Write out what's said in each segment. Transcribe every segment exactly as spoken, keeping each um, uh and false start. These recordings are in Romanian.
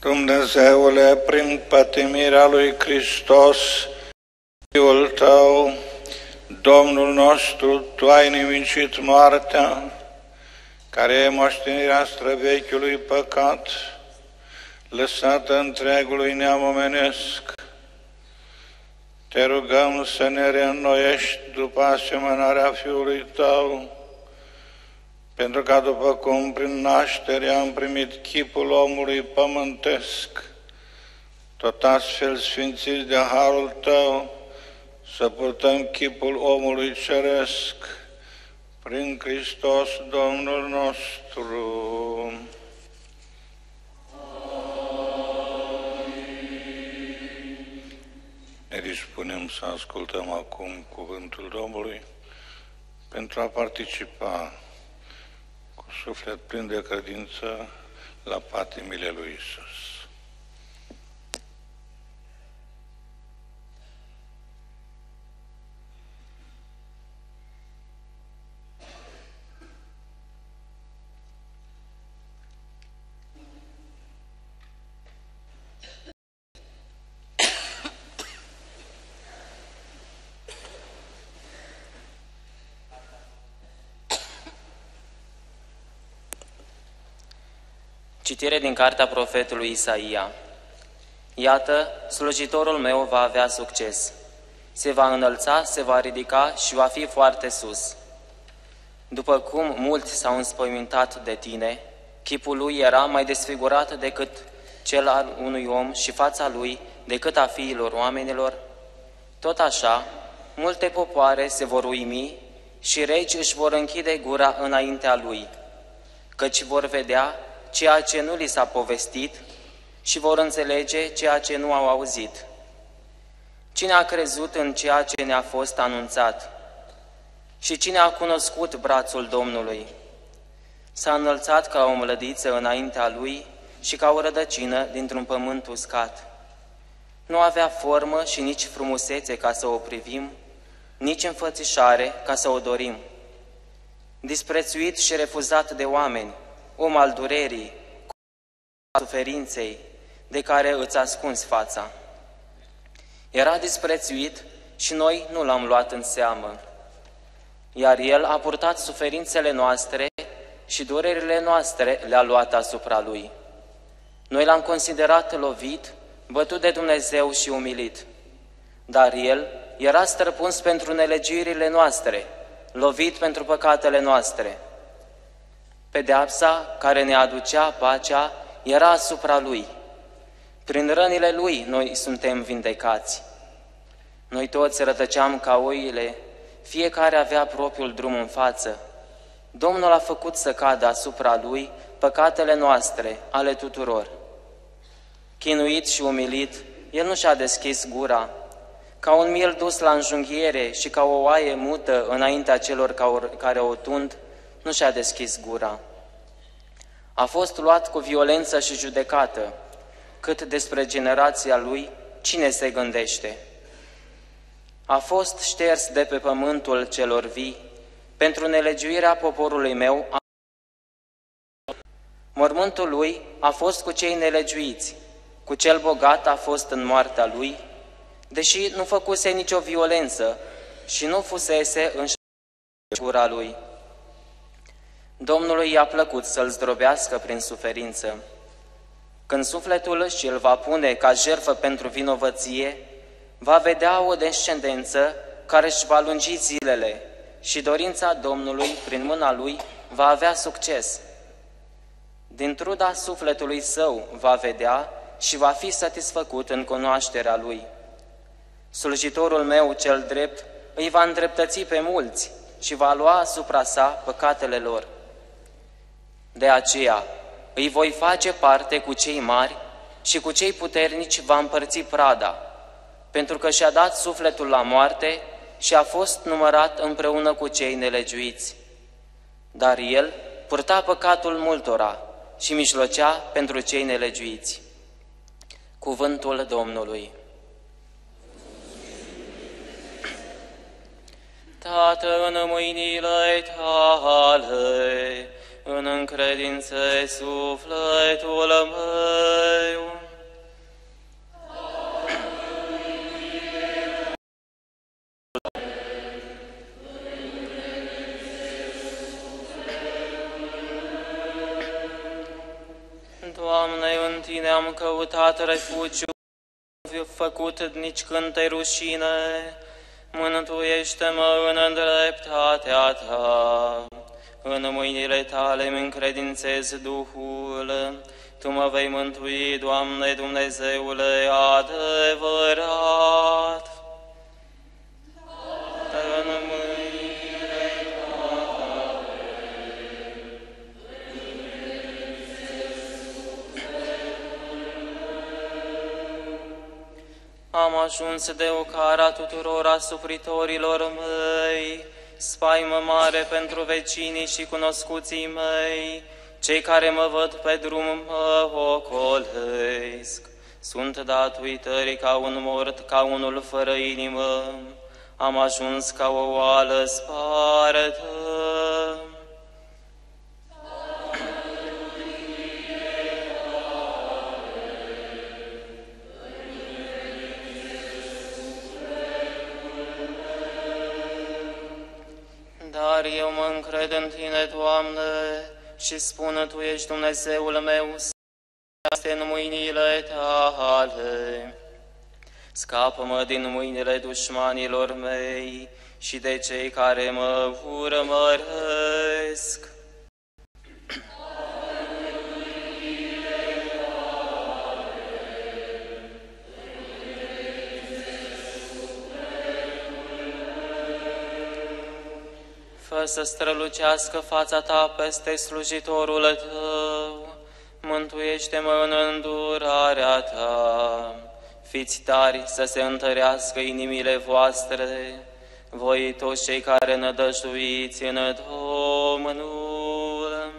Dumnezeule, prin pătimirea lui Hristos, Fiul Tău, Domnul nostru, Tu ai nimicit moartea, care e moștenirea străvechiului păcat, lăsată întregului neam omenesc. Te rugăm să ne reînnoiești după asemănarea Fiului Tău, pentru ca după cum prin naștere am primit chipul omului pământesc, tot astfel sfințiți de harul Tău, să purtăm chipul omului ceresc, prin Hristos Domnul nostru. Ne dispunem să ascultăm acum cuvântul Domnului pentru a participa cu suflet plin de credință la patimile lui Iisus. Citire din cartea profetului Isaia. Iată, slujitorul meu va avea succes. Se va înălța, se va ridica și va fi foarte sus. După cum mulți s-au înspăimântat de tine, chipul lui era mai desfigurat decât cel al unui om și fața lui decât a fiilor oamenilor, tot așa, multe popoare se vor uimi și regi își vor închide gura înaintea lui, căci vor vedea ceea ce nu li s-a povestit și vor înțelege ceea ce nu au auzit. Cine a crezut în ceea ce ne-a fost anunțat? Și cine a cunoscut brațul Domnului? S-a înălțat ca o mlădiță înaintea lui și ca o rădăcină dintr-un pământ uscat. Nu avea formă și nici frumusețe ca să o privim, nici înfățișare ca să o dorim. Disprețuit și refuzat de oameni, om al durerii, suferinței, de care îți ascunzi fața. Era disprețuit și noi nu l-am luat în seamă, iar El a purtat suferințele noastre și durerile noastre le-a luat asupra Lui. Noi l-am considerat lovit, bătut de Dumnezeu și umilit, dar El era străpuns pentru nelegiuirile noastre, lovit pentru păcatele noastre. Pedeapsa care ne aducea pacea era asupra Lui. Prin rănile Lui noi suntem vindecați. Noi toți rătăceam ca oile, fiecare avea propriul drum în față. Domnul a făcut să cadă asupra Lui păcatele noastre, ale tuturor. Chinuit și umilit, El nu și-a deschis gura, ca un miel dus la înjunghiere și ca o oaie mută înaintea celor care o tund, nu și-a deschis gura. A fost luat cu violență și judecată, cât despre generația lui, cine se gândește? A fost șters de pe pământul celor vii, pentru nelegiuirea poporului meu. Mormântul lui a fost cu cei nelegiuiți, cu cel bogat a fost în moartea lui, deși nu făcuse nicio violență și nu fusese în gura lui. Domnului i-a plăcut să-l zdrobească prin suferință. Când sufletul și-l va pune ca jertfă pentru vinovăție, va vedea o descendență care își va lungi zilele și dorința Domnului, prin mâna lui, va avea succes. Din truda sufletului său va vedea și va fi satisfăcut în cunoașterea lui. Slujitorul meu cel drept îi va îndreptăți pe mulți și va lua asupra sa păcatele lor. De aceea îi voi face parte cu cei mari și cu cei puternici va împărți prada, pentru că și-a dat sufletul la moarte și a fost numărat împreună cu cei nelegiuiți. Dar El purta păcatul multora și mijlocea pentru cei nelegiuiți. Cuvântul Domnului. Tată, în mâinile Tale, în încredință sufletul meu. tine am căutat refugiu, făcut nici când te rușine. Mântuiește-mă în dreptatea ta. În mâinile tale îmi încredințez Duhul. Tu mă vei mântui, Doamne Dumnezeule adevărat. În mâinile am ajuns de ocara tuturor asupritorilor mei, spaimă mare pentru vecinii și cunoscuții mei, cei care mă văd pe drum mă ocolesc. Sunt dat uitării ca un mort, ca unul fără inimă, am ajuns ca o oală spartă. Dar eu mă încred în Tine, Doamne, și spun, Tu ești Dumnezeul meu, este în mâinile Tale. Scapă-mă din mâinile dușmanilor mei și de cei care mă urmăresc. Fă să strălucească fața Ta peste slujitorul Tău, mântuiește-mă în îndurarea Ta. Fiți tari să se întărească inimile voastre, voi toți cei care nădăjduiți în Domnul.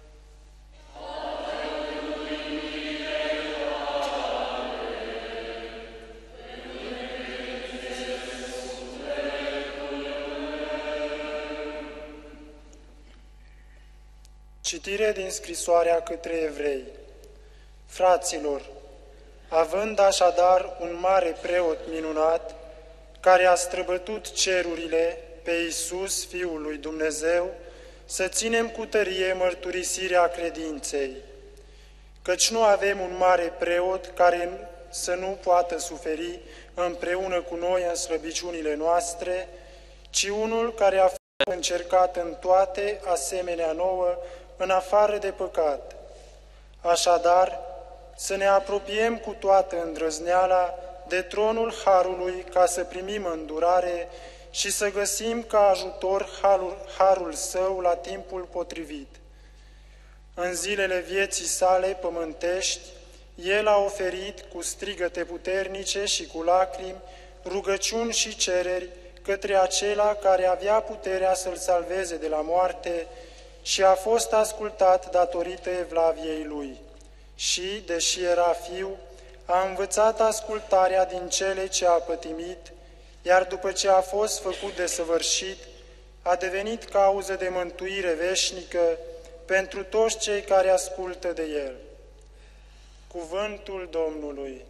Citire din scrisoarea către evrei. Fraților, având așadar un mare preot minunat, care a străbătut cerurile, pe Iisus, Fiul lui Dumnezeu, să ținem cu tărie mărturisirea credinței, căci nu avem un mare preot care să nu poată suferi împreună cu noi în slăbiciunile noastre, ci unul care a fost încercat în toate, asemenea nouă, în afară de păcat. Așadar, să ne apropiem cu toată îndrăzneala de tronul Harului ca să primim îndurare și să găsim ca ajutor harul, harul Său la timpul potrivit. În zilele vieții sale pământești, El a oferit cu strigăte puternice și cu lacrimi, rugăciuni și cereri către acela care avea puterea să-L salveze de la moarte și a fost ascultat datorită evlaviei Lui. Și, deși era fiu, a învățat ascultarea din cele ce a pătimit, iar după ce a fost făcut desăvârșit, a devenit cauză de mântuire veșnică pentru toți cei care ascultă de El. Cuvântul Domnului.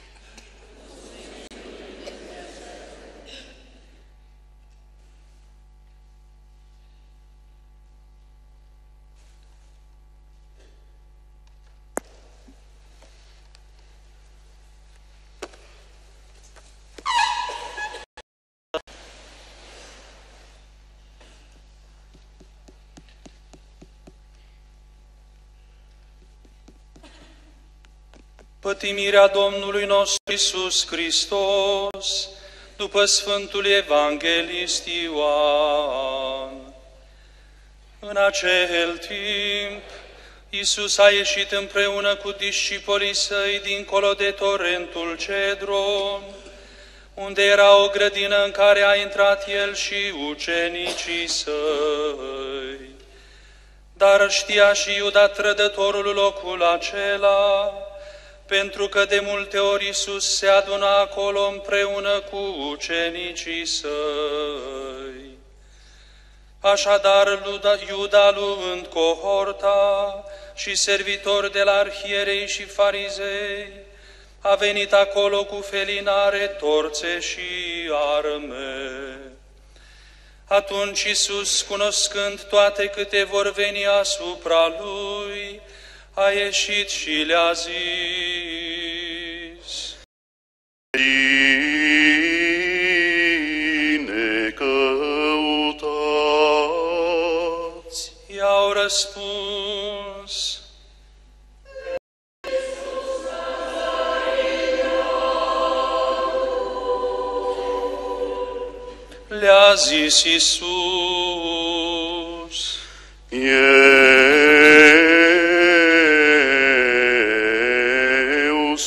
Pătimirea Domnului nostru Iisus Hristos, după Sfântul Evanghelist Ioan. În acel timp, Iisus a ieșit împreună cu discipolii Săi dincolo de torentul Cedron, unde era o grădină în care a intrat El și ucenicii Săi. Dar știa și Iuda trădătorul locul acela, pentru că de multe ori Iisus se aduna acolo împreună cu ucenicii Săi. Așadar, Iuda, luând cohorta și servitori de la arhierei și farizei, a venit acolo cu felinare, torțe și arme. Atunci Iisus, cunoscând toate câte vor veni asupra Lui, a ieșit și le-a zis: Cine căutați? I-au răspuns: le-a zis Iisus: Eu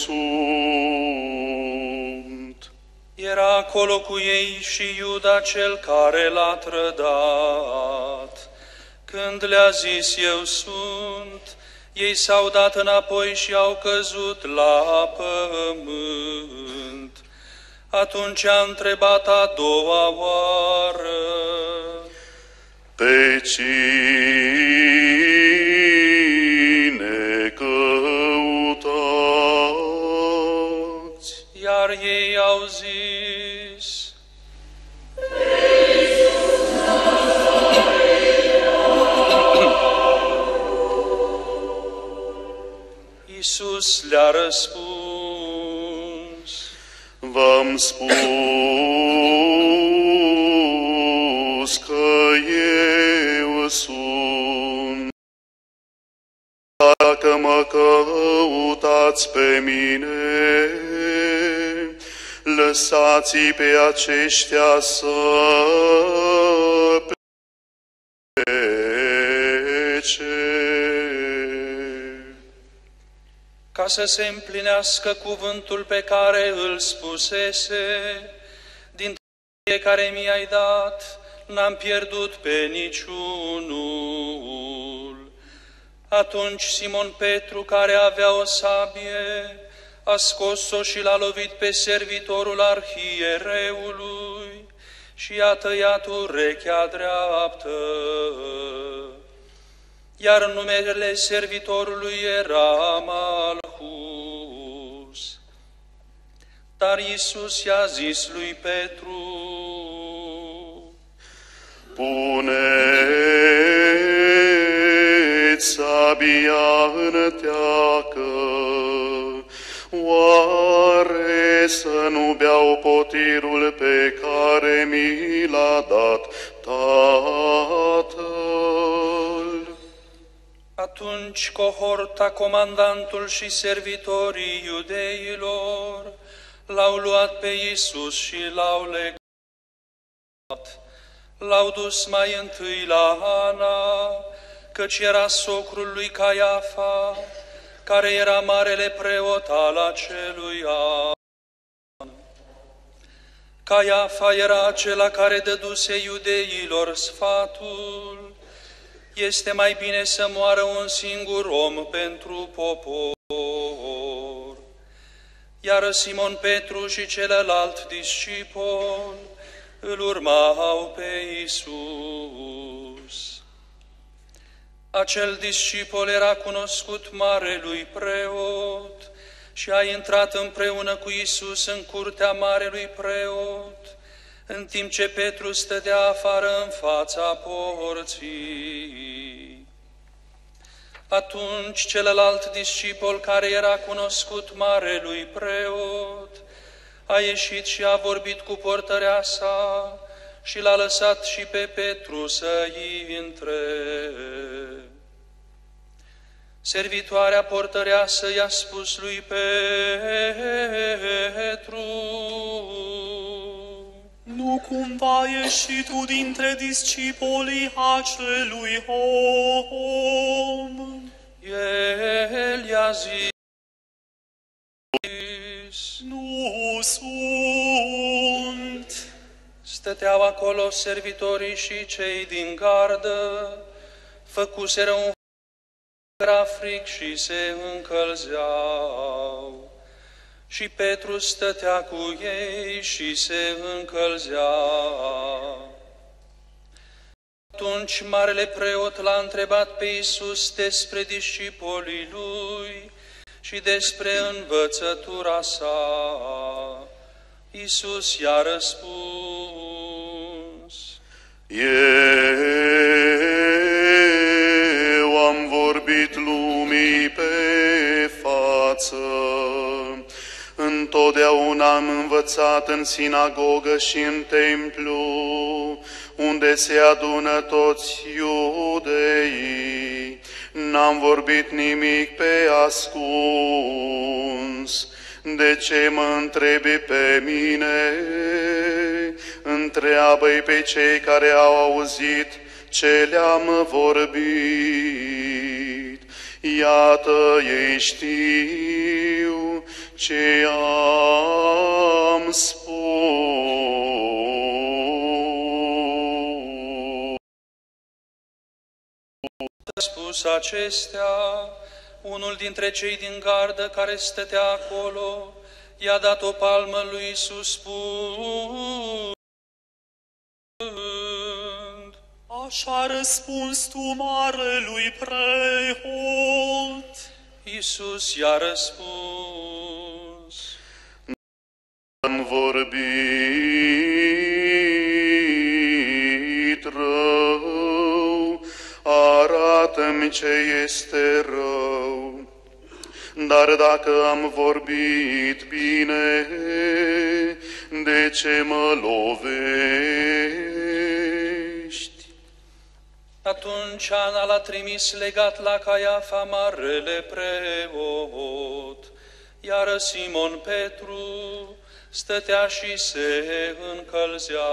sunt. Era acolo cu ei și Iuda cel care l-a trădat. Când le-a zis: Eu sunt, ei s-au dat înapoi și au căzut la pământ. Atunci a întrebat a doua oară: Pe cine căutați? Iar ei au zis: Iisus le-a răspuns: V-am spus că eu sunt. Dacă mă căutați pe mine, lăsați-i pe aceștia să plece. Ca să se împlinească cuvântul pe care îl spusese: din tărie care mi-ai dat, n-am pierdut pe niciunul. Atunci Simon Petru, care avea o sabie, a scos-o și l-a lovit pe servitorul arhiereului și i-a tăiat urechea dreaptă. Iar numele servitorului era Malhus. Dar Iisus i-a zis lui Petru: Puneți sabia în teacă, oare să nu beau potirul pe care mi l-a dat Tatăl? Atunci cohorta, comandantul și servitorii iudeilor l-au luat pe Iisus și l-au legat. L-au dus mai întâi la Ana, căci era socrul lui Caiafa, care era marele preot al acelui an. Caiafa era acela care dăduse iudeilor sfatul: este mai bine să moară un singur om pentru popor. Iar Simon Petru și celălalt discipol îl urmau pe Iisus. Acel discipol era cunoscut marelui preot și a intrat împreună cu Iisus în curtea marelui preot, în timp ce Petru stătea afară în fața porții. Atunci celălalt discipol, care era cunoscut marelui preot, a ieșit și a vorbit cu portăreasa și l-a lăsat și pe Petru să intre. Servitoarea portăreasă i-a spus lui Petru: Nu cumva ieși tu dintre discipolii acelui om? El i-a zis: Nu sunt. Stăteau acolo servitorii și cei din gardă, făcuseră un era fric și se încălzeau. Și Petru stătea cu ei și se încălzea. Atunci marele preot l-a întrebat pe Iisus despre discipolii lui și despre învățătura sa. Iisus i-a răspuns: Eu am vorbit lumii pe învățat în sinagogă și în templu, unde se adună toți iudeii. N-am vorbit nimic pe ascuns. De ce mă întrebi pe mine? Întreabă-i pe cei care au auzit ce le-am vorbit. Iată, ei știu ce am spus. A spus acestea, unul dintre cei din gardă care stătea acolo i-a dat o palmă lui Iisus spus. Așa răspuns tu, marelui preot. Iisus i-a răspuns. Am vorbit rău, arată-mi ce este rău. Dar dacă am vorbit bine, de ce mă lovești? Atunci Ana l-a trimis legat la Caiafa, marele preot, iar Simon Petru stătea și se încălzea.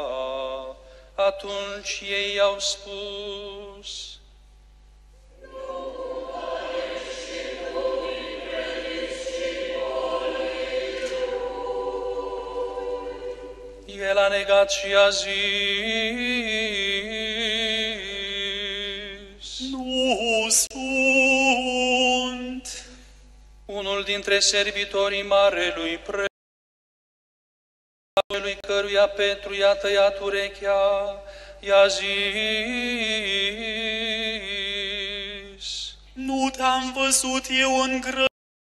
Atunci ei i-au spus: El a negat și a zis: Nu sunt. Unul dintre servitorii marelui preot, lui căruia Petru i-a tăiat urechea, i-a zis: Nu te-am văzut eu în grădină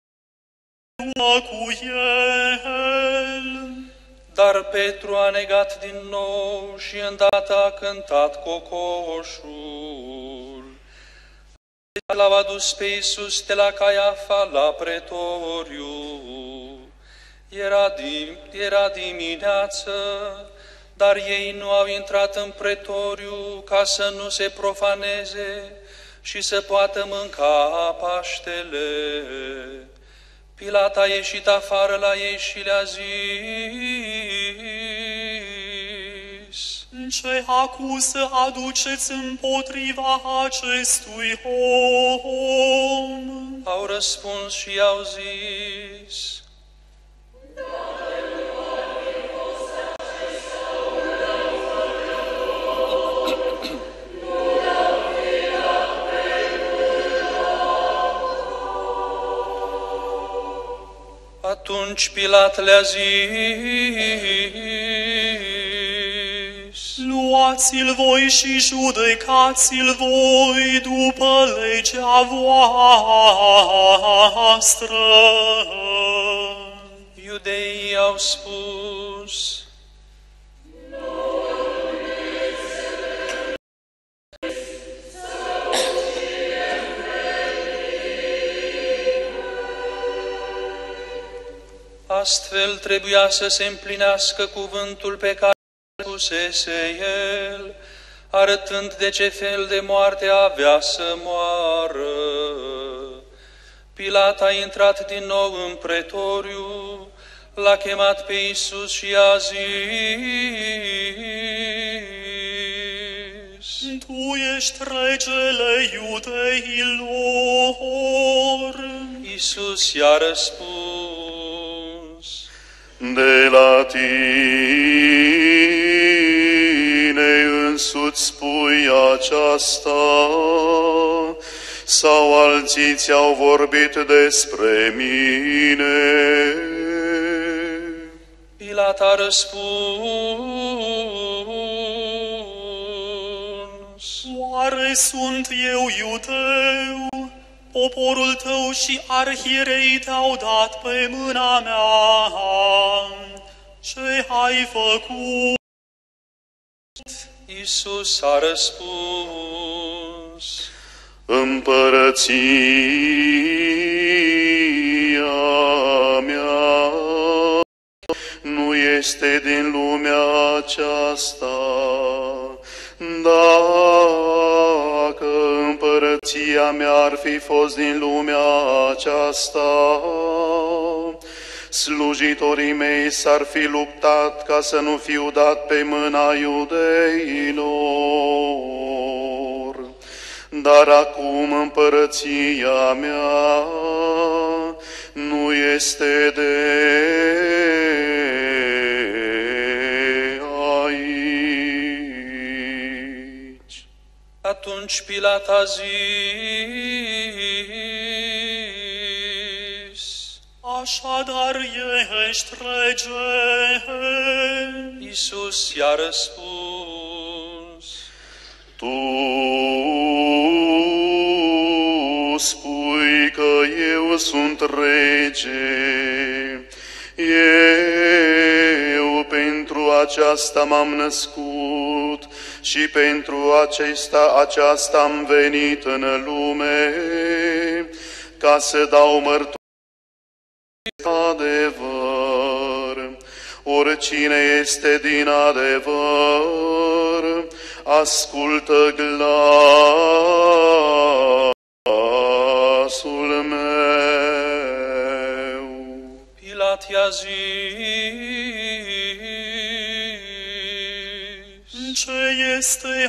cu el. Dar Petru a negat din nou și îndată a cântat cocoșul. L-au adus pe Iisus de la Caiafa la pretoriu. Era, dim- era dimineață, dar ei nu au intrat în pretoriu ca să nu se profaneze și să poată mânca Paștele. Pilat a ieșit afară la ei și le-a zis: Ce acuză aduceți împotriva acestui om? Au răspuns și i-au zis: Atunci Pilat le-a zis: Luați-l voi și judecați-l voi după legea voastră. Iudeii au spus: Astfel trebuia să se împlinească cuvântul pe care îl spusese el, arătând de ce fel de moarte avea să moară. Pilat a intrat din nou în pretoriu, l-a chemat pe Iisus și i-a zis: Tu ești regele iudeilor. Iisus i-a răspuns: De la tine însuți spui aceasta, sau alții ți-au vorbit despre mine? Pilat a răspuns: Oare sunt eu iudeu? Poporul tău și arhierei te-au dat pe mâna mea. Ce ai făcut? Iisus a răspuns: Împărăția mea nu este din lumea aceasta. Dacă împărăția mea ar fi fost din lumea aceasta, slujitorii mei s-ar fi luptat ca să nu fiu dat pe mâna iudeilor. Dar acum împărăția mea nu este de aici. Atunci Pilat a zis: Așadar ești rege. Iisus i-a răspuns: Tu spui că eu sunt rege. Eu pentru aceasta m-am născut și pentru acesta, aceasta am venit în lume, ca să dau mărturie adevăr. Oricine este din adevăr, ascultă glasul meu. Pilat i-a zis: Ce este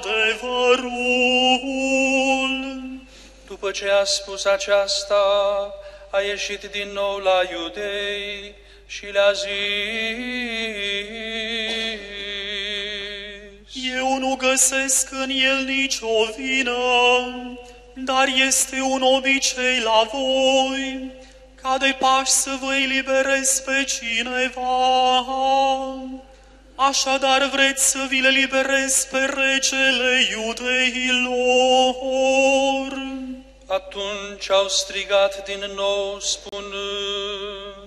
adevărul? După ce a spus aceasta, a ieșit din nou la iudei și le-a zis: Eu nu găsesc în el nicio vină, dar este un obicei la voi, ca de Paști să vă eliberez pe cineva. Așadar vreți să vi le liberez pe regele iudeilor? Atunci au strigat din nou, spunând: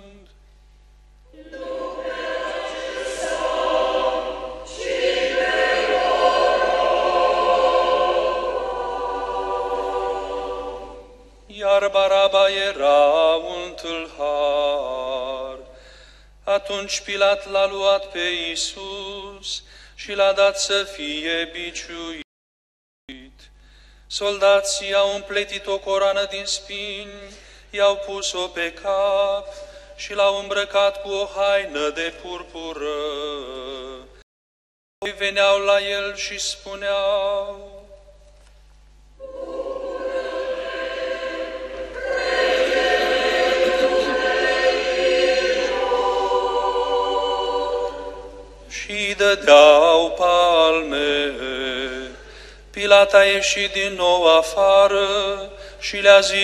Iar Baraba era un tâlhar. Atunci Pilat l-a luat pe Iisus și l-a dat să fie biciuit. Soldații au împletit o coroană din spini, i-au pus-o pe cap și l-au îmbrăcat cu o haină de purpură. Apoi veneau la el și spuneau: și dădeau palme. Pilat a ieșit din nou afară și le-a zis: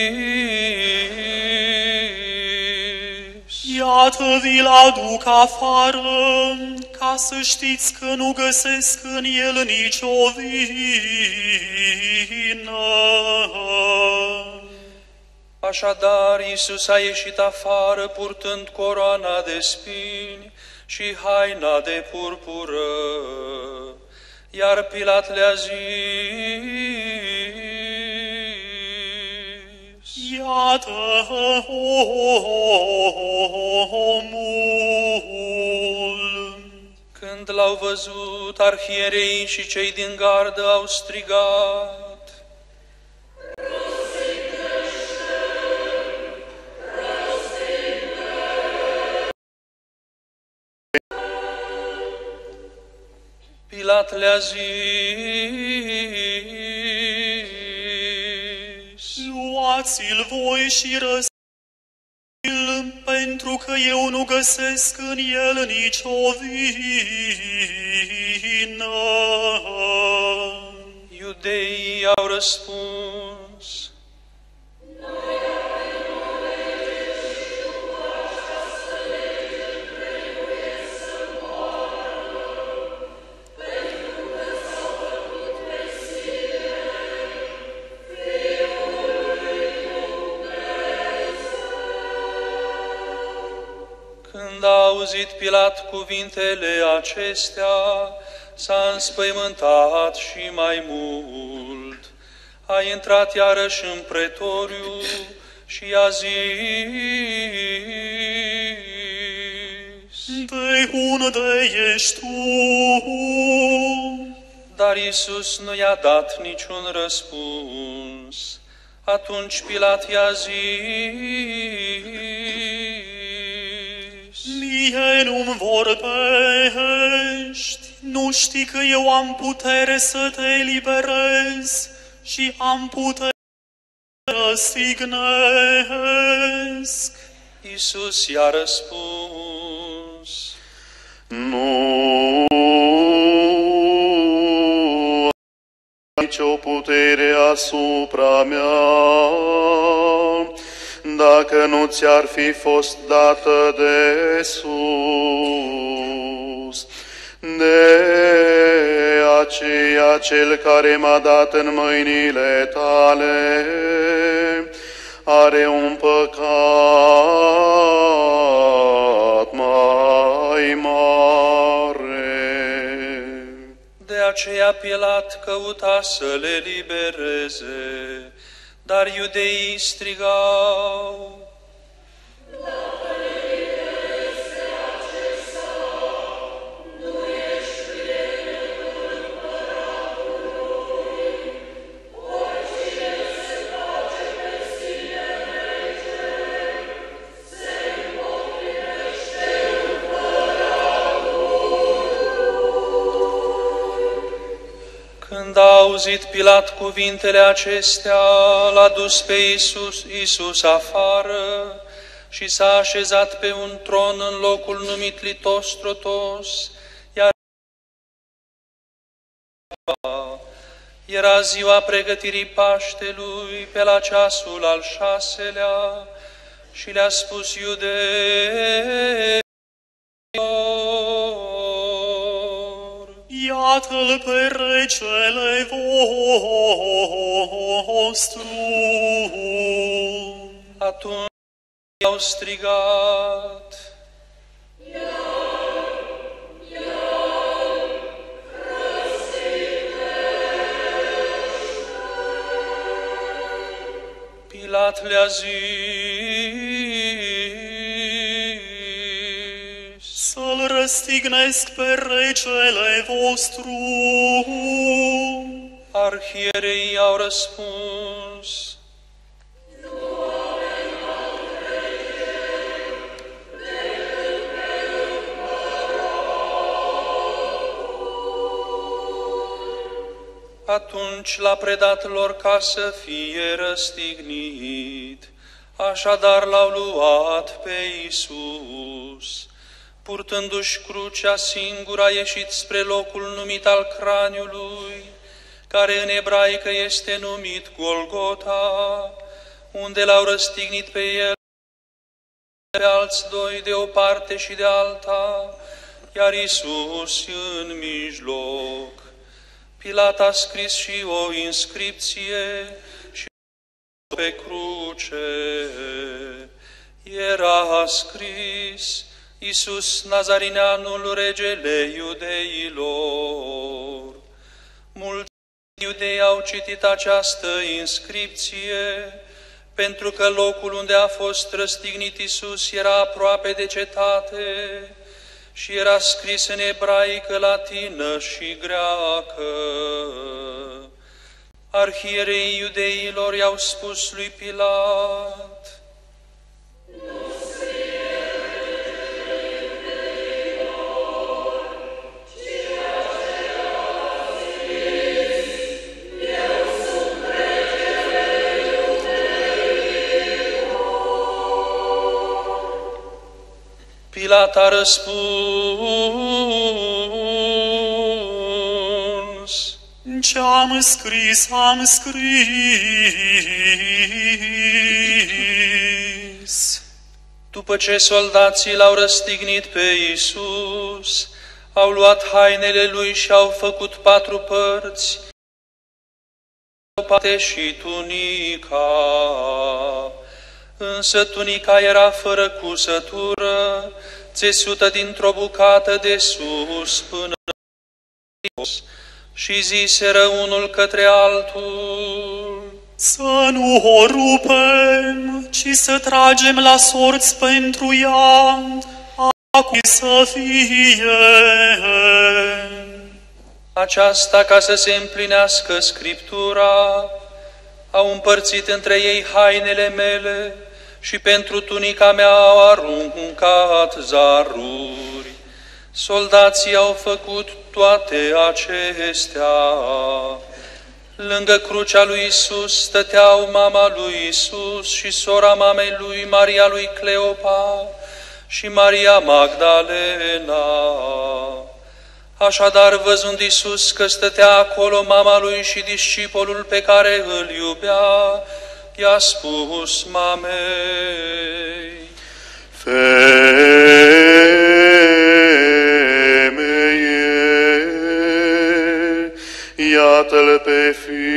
Iată, vi-l aduc afară, ca să știți că nu găsesc în el nicio vină. Așadar, Iisus a ieșit afară purtând coroana de spini și haina de purpură. Iar Pilat le-a zis: Iată omul. Când l-au văzut, arhiereii și cei din gardă au strigat: Pilat le-a zis: Luați-l voi și răstiți-l, pentru că eu nu găsesc în el nicio vină. Iudeii au răspuns: Când a auzit Pilat cuvintele acestea, s-a înspăimântat și mai mult. A intrat iarăși în pretoriu și i-a zis: De unde ești tu? Dar Iisus nu i-a dat niciun răspuns. Atunci Pilat i-a zis: Mie nu-mi vorbești, nu știi că eu am putere să te eliberez și am putere să răstignesc? Iisus i-a răspuns: Nu ai nicio putere asupra mea, dacă nu ți-ar fi fost dată de sus. De aceea cel care m-a dat în mâinile tale are un păcat mai mare. De aceea Pilat căuta să le libereze, dar iudeii strigau: Când a auzit Pilat cuvintele acestea, l-a dus pe Iisus, Iisus afară și s-a așezat pe un tron în locul numit Litostrotos, iar era ziua pregătirii Paștelui, pe la ceasul al șaselea, și le-a spus iudeilor: Iată-l pe regele vostru. Atunci i-au strigat: Pilat le-a zis: Să-l răstignesc pe regele vostru. Arhiereii au răspuns: Atunci l-a predat lor ca să fie răstignit. Așadar l-au luat pe Iisus. Purtându-și crucea, singur a ieșit spre locul numit al craniului, care în ebraică este numit Golgota, unde l-au răstignit pe el, pe alți doi de o parte și de alta, iar Iisus în mijloc. Pilat a scris și o inscripție și pe cruce era scris: Iisus Nazarineanul, regele iudeilor. Mulți iudei au citit această inscripție, pentru că locul unde a fost răstignit Iisus era aproape de cetate și era scris în ebraică, latină și greacă. Arhiereii iudeilor i-au spus lui Pilat: Pilat a răspuns: Ce am scris, am scris. După ce soldații l-au răstignit pe Iisus, au luat hainele lui și au făcut patru părți, parte și tunica. Însă tunica era fără cusătură, țesută dintr-o bucată de sus până jos, și ziseră unul către altul: Să nu o rupem, ci să tragem la sorți pentru ea acum să fie. Aceasta, ca să se împlinească Scriptura, au împărțit între ei hainele mele și pentru tunica mea au aruncat zaruri. Soldații au făcut toate acestea. Lângă crucea lui Isus stăteau mama lui Isus și sora mamei lui, Maria lui Cleopa și Maria Magdalena. Așadar, văzând Isus că stătea acolo mama lui și discipolul pe care îl iubea, i-a spus mamei: Femeie, iată-l pe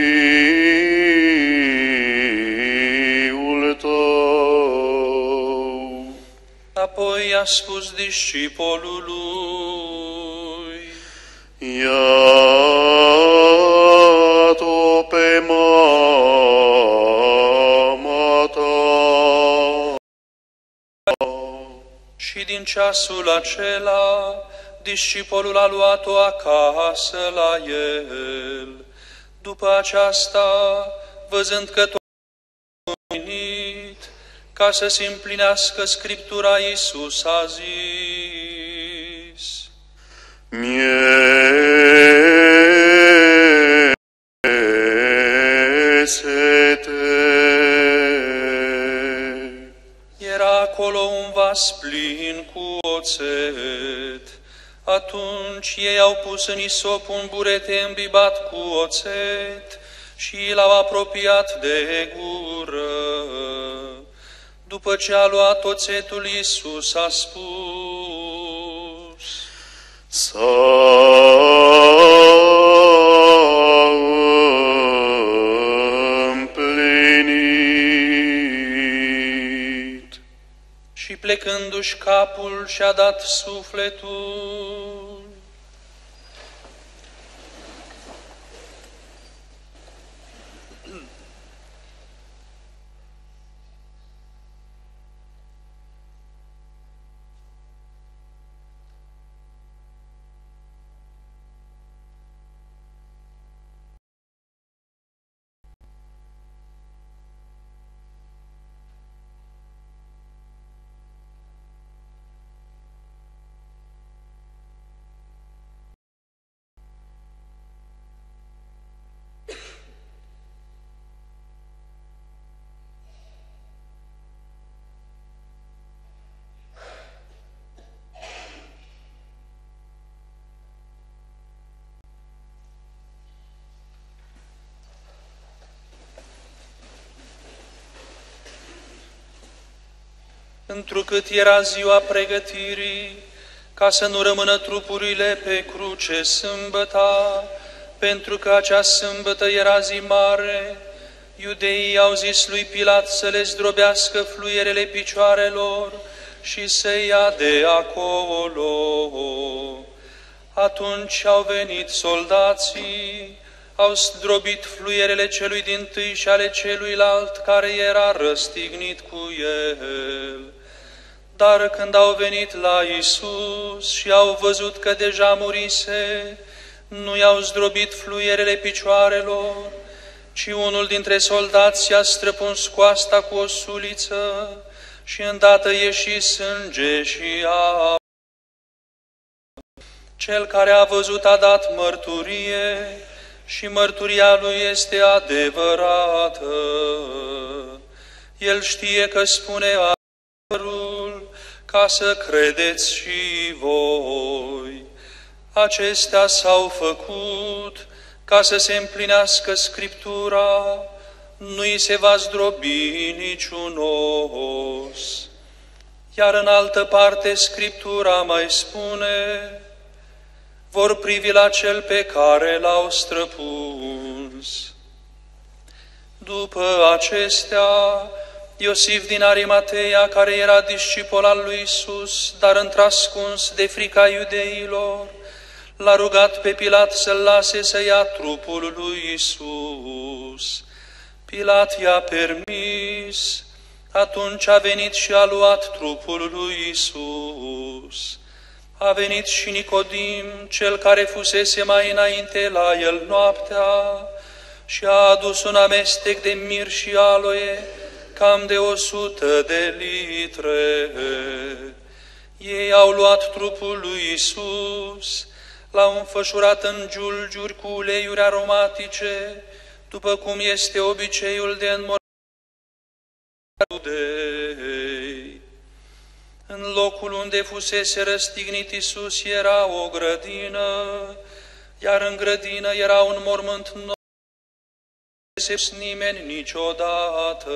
fiul tău. Apoi i-a spus discipolului: Iată-o pe mama ta. Și din ceasul acela, discipolul a luat-o acasă la el. După aceasta, văzând că tot a împlinit, ca să se împlinească Scriptura, Iisus a zis: Miesete. Era acolo un vas plin cu oțet. Atunci ei au pus în isop un burete îmbibat cu oțet și l-au apropiat de gură. După ce a luat oțetul, Iisus a spus: S-a împlinit. Și plecându-și capul și-a dat sufletul. Întrucât era ziua pregătirii, ca să nu rămână trupurile pe cruce sâmbăta, pentru că acea sâmbătă era zi mare, iudeii au zis lui Pilat să le zdrobească fluierele picioarelor și să ia de acolo. Atunci au venit soldații, au zdrobit fluierele celui dintâi și ale celuilalt care era răstignit cu el. Dar când au venit la Iisus și au văzut că deja murise, nu i-au zdrobit fluierele picioarelor, ci unul dintre soldați i-a străpuns coasta cu o suliță și îndată ieși sânge și apă. Cel care a văzut a dat mărturie și mărturia lui este adevărată. El știe că spune adevărul, ca să credeți și voi. Acestea s-au făcut ca să se împlinească Scriptura, nu-i se va zdrobi niciun os. Iar în altă parte Scriptura mai spune: vor privi la cel pe care l-au străpuns. După acestea, Iosif din Arimateia, care era discipol al lui Iisus, dar întrascuns de frica iudeilor, l-a rugat pe Pilat să-l lase să ia trupul lui Iisus. Pilat i-a permis, Atunci a venit și a luat trupul lui Iisus. A venit și Nicodim, cel care fusese mai înainte la el noaptea, și a adus un amestec de mir și aloe, cam de o sută de litre. Ei au luat trupul lui Iisus, l-au înfășurat în giulgiuri cu uleiuri aromatice, după cum este obiceiul de înmormântare. În locul unde fusese răstignit Iisus era o grădină, iar în grădină era un mormânt nou, nu se nimeni niciodată.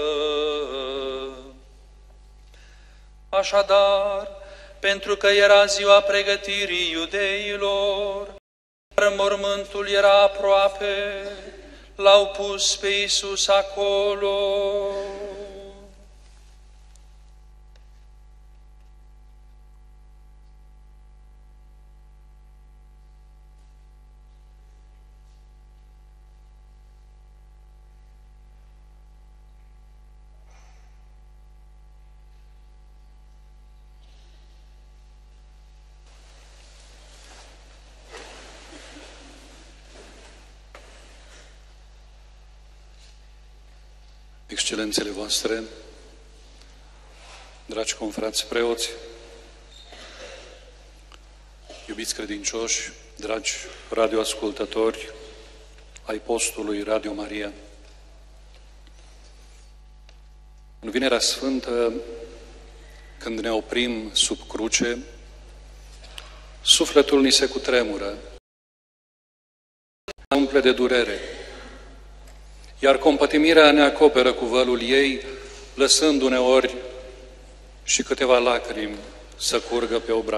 Așadar, pentru că era ziua pregătirii iudeilor, iar mormântul era aproape, l-au pus pe Iisus acolo. Excelențele voastre, dragi confrați preoți, iubiți credincioși, dragi radioascultători ai postului Radio Maria, în Vinerea Sfântă, când ne oprim sub cruce, sufletul ni se cutremură, umple de durere, iar compătimirea ne acoperă cu vălul ei, lăsând uneori și câteva lacrimi să curgă pe obraj.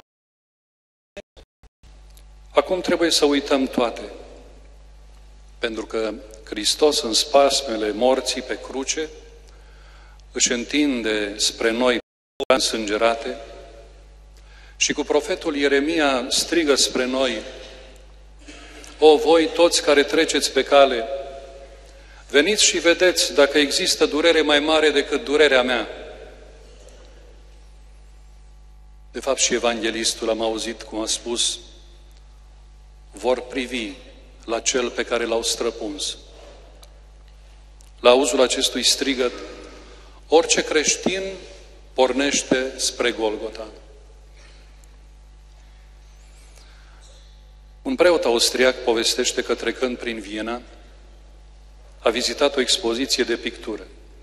Acum trebuie să uităm toate, pentru că Hristos, în spasmele morții pe cruce, își întinde spre noi însângerate și cu profetul Ieremia strigă spre noi: O voi toți care treceți pe cale, veniți și vedeți dacă există durere mai mare decât durerea mea. De fapt, și evanghelistul, am auzit cum a spus, vor privi la cel pe care l-au străpuns. La auzul acestui strigăt, orice creștin pornește spre Golgota. Un preot austriac povestește că, trecând prin Viena, a vizitat o expoziție de pictură.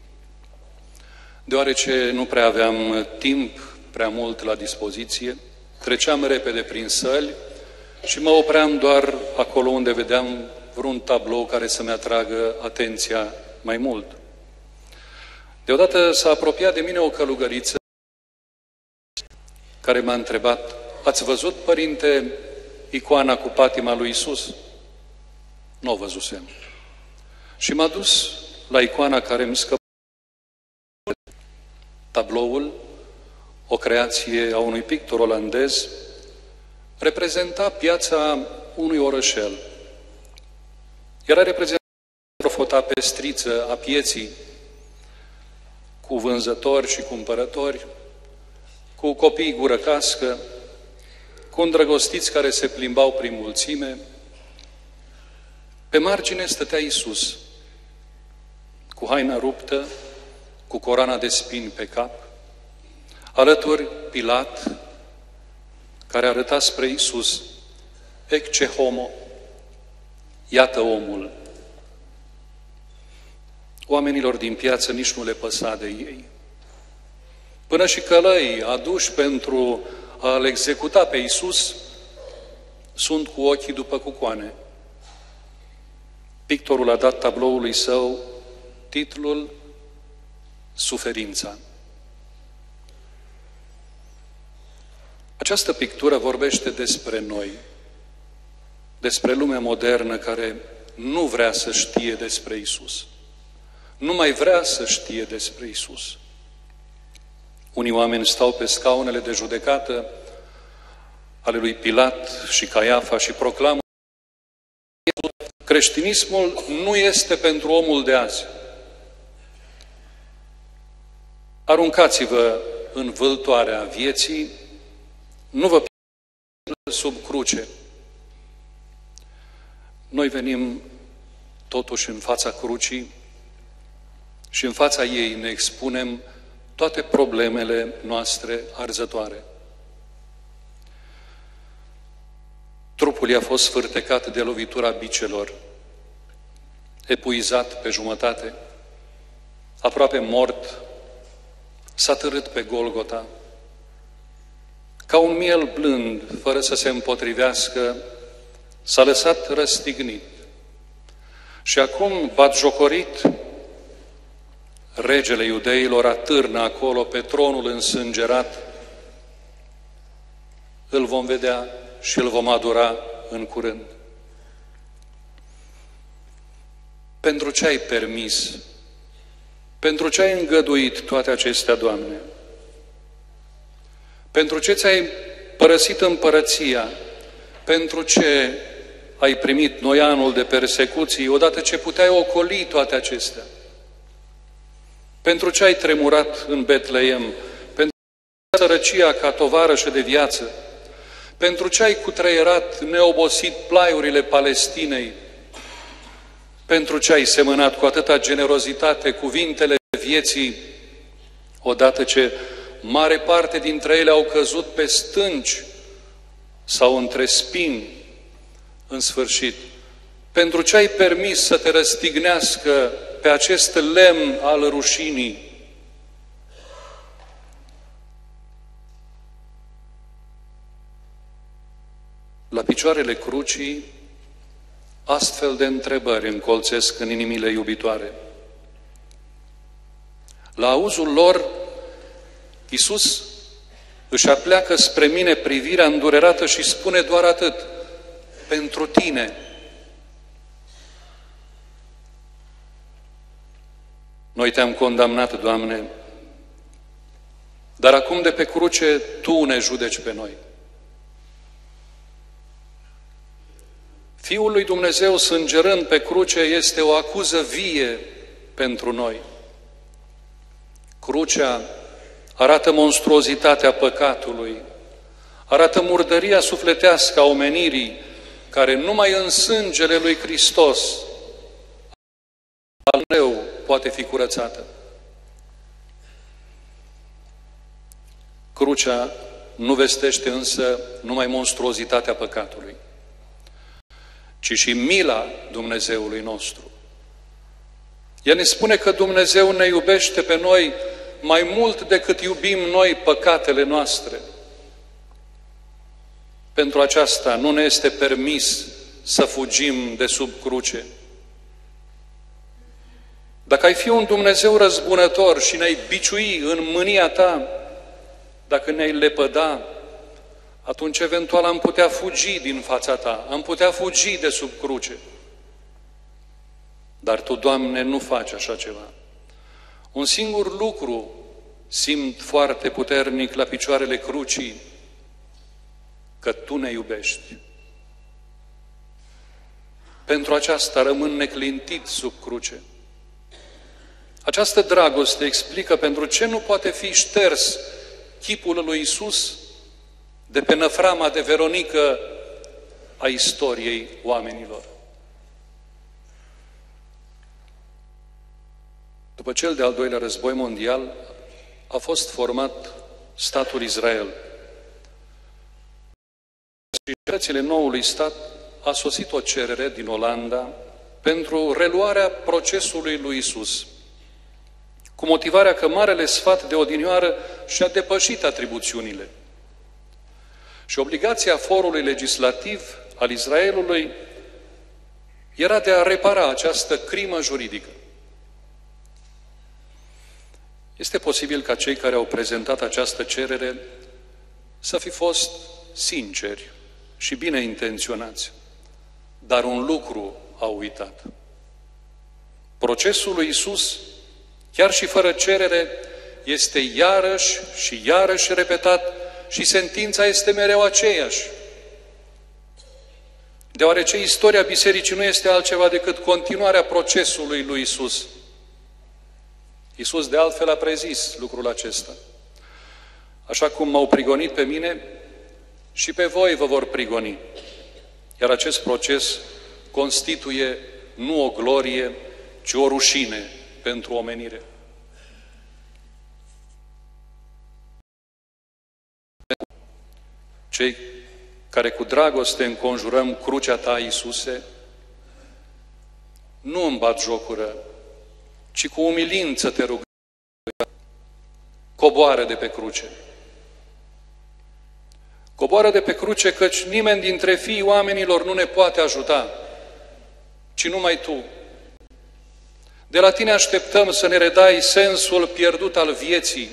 Deoarece nu prea aveam timp prea mult la dispoziție, treceam repede prin săli și mă opream doar acolo unde vedeam vreun tablou care să-mi atragă atenția mai mult. Deodată s-a apropiat de mine o călugăriță care m-a întrebat: ați văzut, părinte, icoana cu patima lui Iisus? Nu o văzusem. Și m-a dus la icoana care îmi scăpa. Tabloul, o creație a unui pictor olandez, reprezenta piața unui orășel. Era reprezentat o fotapestriță a pieții, cu vânzători și cumpărători, cu copii gură cască, cu îndrăgostiți care se plimbau prin mulțime. Pe margine stătea Iisus, cu haina ruptă, cu coroana de spini pe cap, alături Pilat, care arăta spre Iisus: ecce homo, iată omul. Oamenilor din piață nici nu le păsa de ei. Până și călăii aduși pentru a-L executa pe Iisus sunt cu ochii după cucoane. Pictorul a dat tabloului său titlul Suferința. Această pictură vorbește despre noi, despre lumea modernă care nu vrea să știe despre Iisus. Nu mai vrea să știe despre Iisus. Unii oameni stau pe scaunele de judecată ale lui Pilat și Caiafa și proclamă: creștinismul nu este pentru omul de azi. aruncați-vă în vâltoarea vieții, nu vă pierdeți sub cruce. Noi venim totuși în fața crucii și în fața ei ne expunem toate problemele noastre arzătoare. Trupul i-a fost sfârtecat de lovitura bicelor, epuizat pe jumătate, aproape mort, s-a târât pe Golgota. Ca un miel blând, fără să se împotrivească, s-a lăsat răstignit. Și acum, batjocorit, regele iudeilor atârnă acolo pe tronul însângerat. Îl vom vedea și îl vom adora în curând. Pentru ce ai permis? Pentru ce ai îngăduit toate acestea, Doamne? Pentru ce ți-ai părăsit împărăția? Pentru ce ai primit noianul de persecuții, odată ce puteai ocoli toate acestea? Pentru ce ai tremurat în Betleem? Pentru ce ai sărăcia ca tovarășă de viață? Pentru ce ai cutreierat neobosit plaiurile Palestinei? Pentru ce ai semănat cu atâta generozitate cuvintele vieții, odată ce mare parte dintre ele au căzut pe stânci sau între spini în sfârșit? Pentru ce ai permis să te răstignească pe acest lemn al rușinii? La picioarele crucii, astfel de întrebări încolțesc în inimile iubitoare. La auzul lor, Iisus își apleacă spre mine privirea îndurerată și spune doar atât: pentru tine. Noi te-am condamnat, Doamne, dar acum de pe cruce Tu ne judeci pe noi. Fiul lui Dumnezeu, sângerând pe cruce, este o acuză vie pentru noi. Crucea arată monstruozitatea păcatului, arată murdăria sufletească a omenirii, care numai în sângele lui Hristos al meu poate fi curățată. Crucea nu vestește însă numai monstruozitatea păcatului, ci și mila Dumnezeului nostru. Ea ne spune că Dumnezeu ne iubește pe noi mai mult decât iubim noi păcatele noastre. Pentru aceasta nu ne este permis să fugim de sub cruce. Dacă ai fi un Dumnezeu răzbunător și ne-ai biciui în mânia Ta, dacă ne-ai lepăda, atunci eventual am putea fugi din fața Ta, am putea fugi de sub cruce. Dar Tu, Doamne, nu faci așa ceva. Un singur lucru simt foarte puternic la picioarele crucii: că Tu ne iubești. Pentru aceasta rămân neclintit sub cruce. Această dragoste explică pentru ce nu poate fi șters chipul lui Iisus de pe năframa de veronică a istoriei oamenilor. După cel de-al doilea război mondial, a fost format statul Israel. Societățile noului stat a sosit o cerere din Olanda pentru reluarea procesului lui Iisus, cu motivarea că Marele Sfat de odinioară și-a depășit atribuțiunile. Și obligația forului legislativ al Israelului era de a repara această crimă juridică. Este posibil ca cei care au prezentat această cerere să fi fost sinceri și bine intenționați, dar un lucru au uitat. Procesul lui Iisus, chiar și fără cerere, este iarăși și iarăși repetat și sentința este mereu aceeași. Deoarece istoria Bisericii nu este altceva decât continuarea procesului lui Iisus. Iisus de altfel a prezis lucrul acesta. Așa cum m-au prigonit pe mine, și pe voi vă vor prigoni. Iar acest proces constituie nu o glorie, ci o rușine pentru omenire. Cei care cu dragoste înconjurăm crucea ta, Iisuse, nu îmi bat jocură, ci cu umilință te rugăm, coboară de pe cruce. Coboară de pe cruce, căci nimeni dintre fiii oamenilor nu ne poate ajuta, ci numai Tu. De la Tine așteptăm să ne redai sensul pierdut al vieții.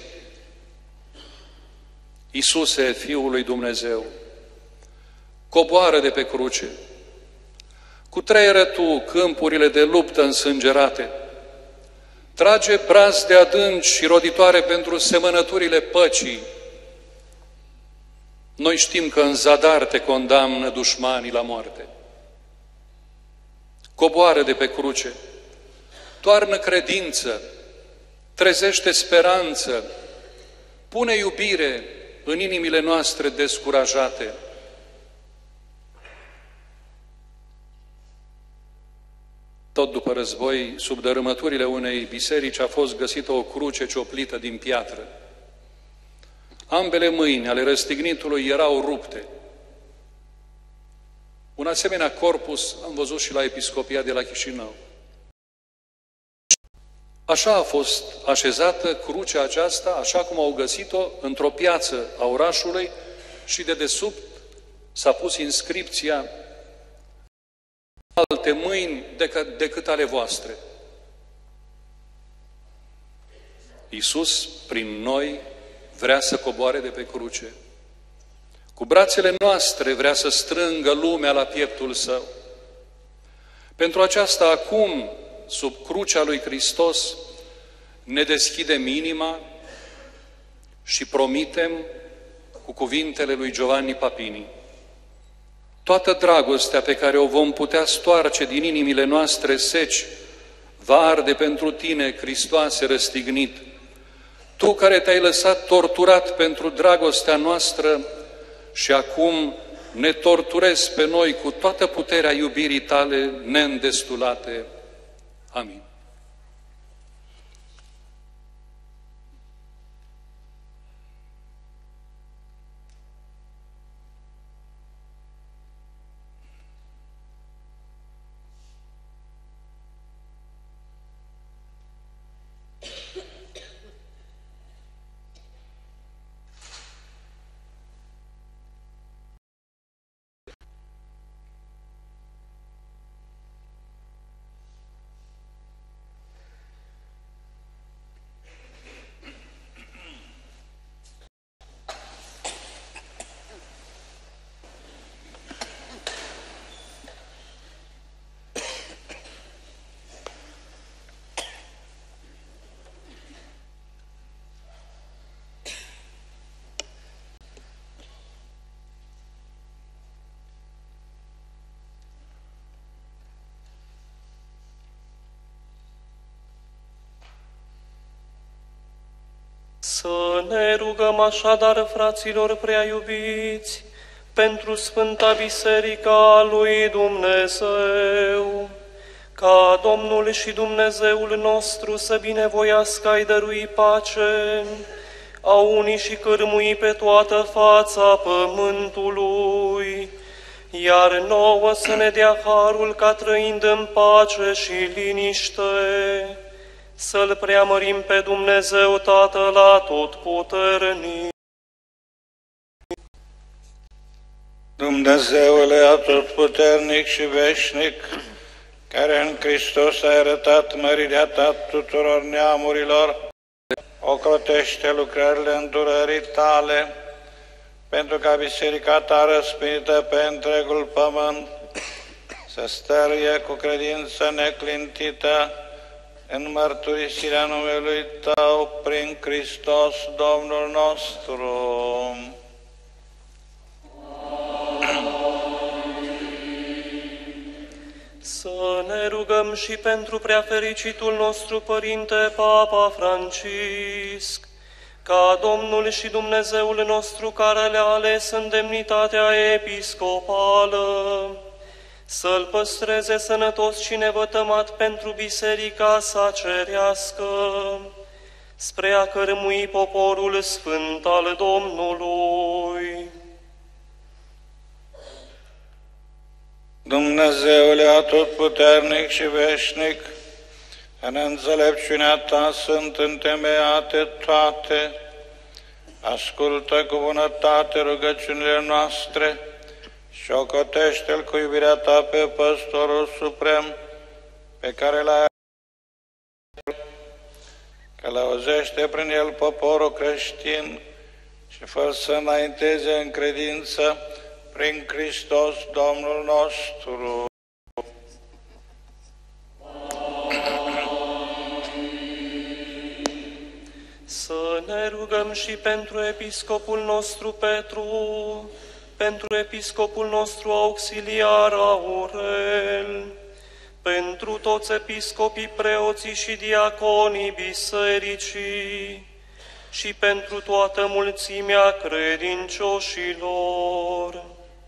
Iisuse, Fiul lui Dumnezeu, coboară de pe cruce, cutreieră Tu câmpurile de luptă însângerate, trage brazde adânci și roditoare pentru semănăturile păcii. Noi știm că în zadar Te condamnă dușmanii la moarte. Coboară de pe cruce, toarnă credință, trezește speranță, pune iubire în inimile noastre descurajate. Tot după război, sub dărâmăturile unei biserici a fost găsită o cruce cioplită din piatră. Ambele mâini ale răstignitului erau rupte. Un asemenea corpus am văzut și la Episcopia de la Chișinău. Așa a fost așezată crucea aceasta, așa cum au găsit-o, într-o piață a orașului și de desubt s-a pus inscripția alte mâini decât, decât ale voastre. Iisus, prin noi, vrea să coboare de pe cruce. Cu brațele noastre vrea să strângă lumea la pieptul Său. Pentru aceasta, acum, sub crucea lui Hristos, ne deschidem inima și promitem cu cuvintele lui Giovanni Papini: toată dragostea pe care o vom putea stoarce din inimile noastre seci va arde pentru Tine, Hristoase răstignit, Tu care Te-ai lăsat torturat pentru dragostea noastră și acum ne torturezi pe noi cu toată puterea iubirii Tale neîndestulate. Amin. Să ne rugăm așadar, fraților prea iubiți, pentru Sfânta Biserica lui Dumnezeu, ca Domnul și Dumnezeul nostru să binevoiască a-i dărui pace, a uni și cârmui pe toată fața pământului, iar nouă să ne dea harul ca trăind în pace și liniște, să-L preamărim pe Dumnezeu Tatăl Atotputernic. Dumnezeule Atotputernic și veșnic, care în Hristos ai arătat mărirea Ta tuturor neamurilor, ocrotește lucrările îndurării Tale, pentru ca Biserica Ta răspândită pe întregul pământ să stăruie cu credință neclintită în mărturisirea numelui Tău prin Hristos Domnul nostru. Să ne rugăm și pentru preafericitul nostru Părinte Papa Francisc, ca Domnul și Dumnezeul nostru care le-a ales în demnitatea episcopală, să-L păstreze sănătos și nevătămat pentru biserica sa cerească, spre a cărmui poporul sfânt al Domnului. Dumnezeule atotputernic și veșnic, în înțelepciunea ta sunt întemeiate toate, ascultă cu bunătate rugăciunile noastre și ocotește-l cu iubirea ta pe Păstorul Suprem, pe care l-ai că l-auzește prin el poporul creștin și fă să înainteze în credință prin Hristos Domnul nostru. Să ne rugăm și pentru episcopul nostru Petru, pentru episcopul nostru auxiliar Aurel, pentru toți episcopii, preoții și diaconii bisericii și pentru toată mulțimea credincioșilor.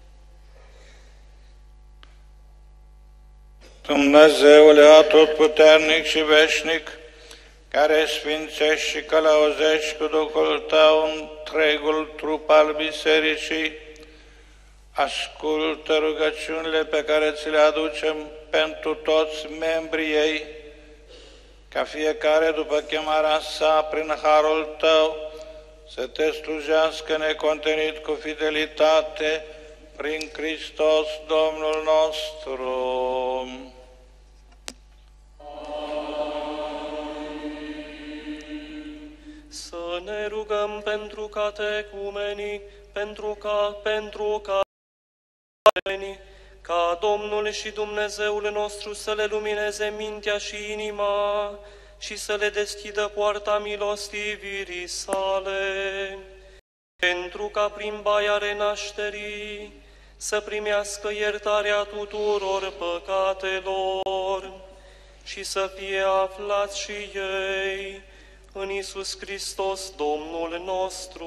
Dumnezeule atotputernic și veșnic, care sfințești și călăuzești cu Duhul Tău întregul trup al bisericii, ascultă rugăciunile pe care ți le aducem pentru toți membrii ei, ca fiecare după chemarea sa prin harul Tău să te slujească necontenit cu fidelitate prin Hristos Domnul nostru. Să ne rugăm pentru catecumenii, pentru ca, pentru ca ca Domnul și Dumnezeul nostru să le lumineze mintea și inima și să le deschidă poarta milostivirii sale, pentru ca prin baia renașterii să primească iertarea tuturor păcatelor și să fie aflați și ei în Iisus Hristos, Domnul nostru.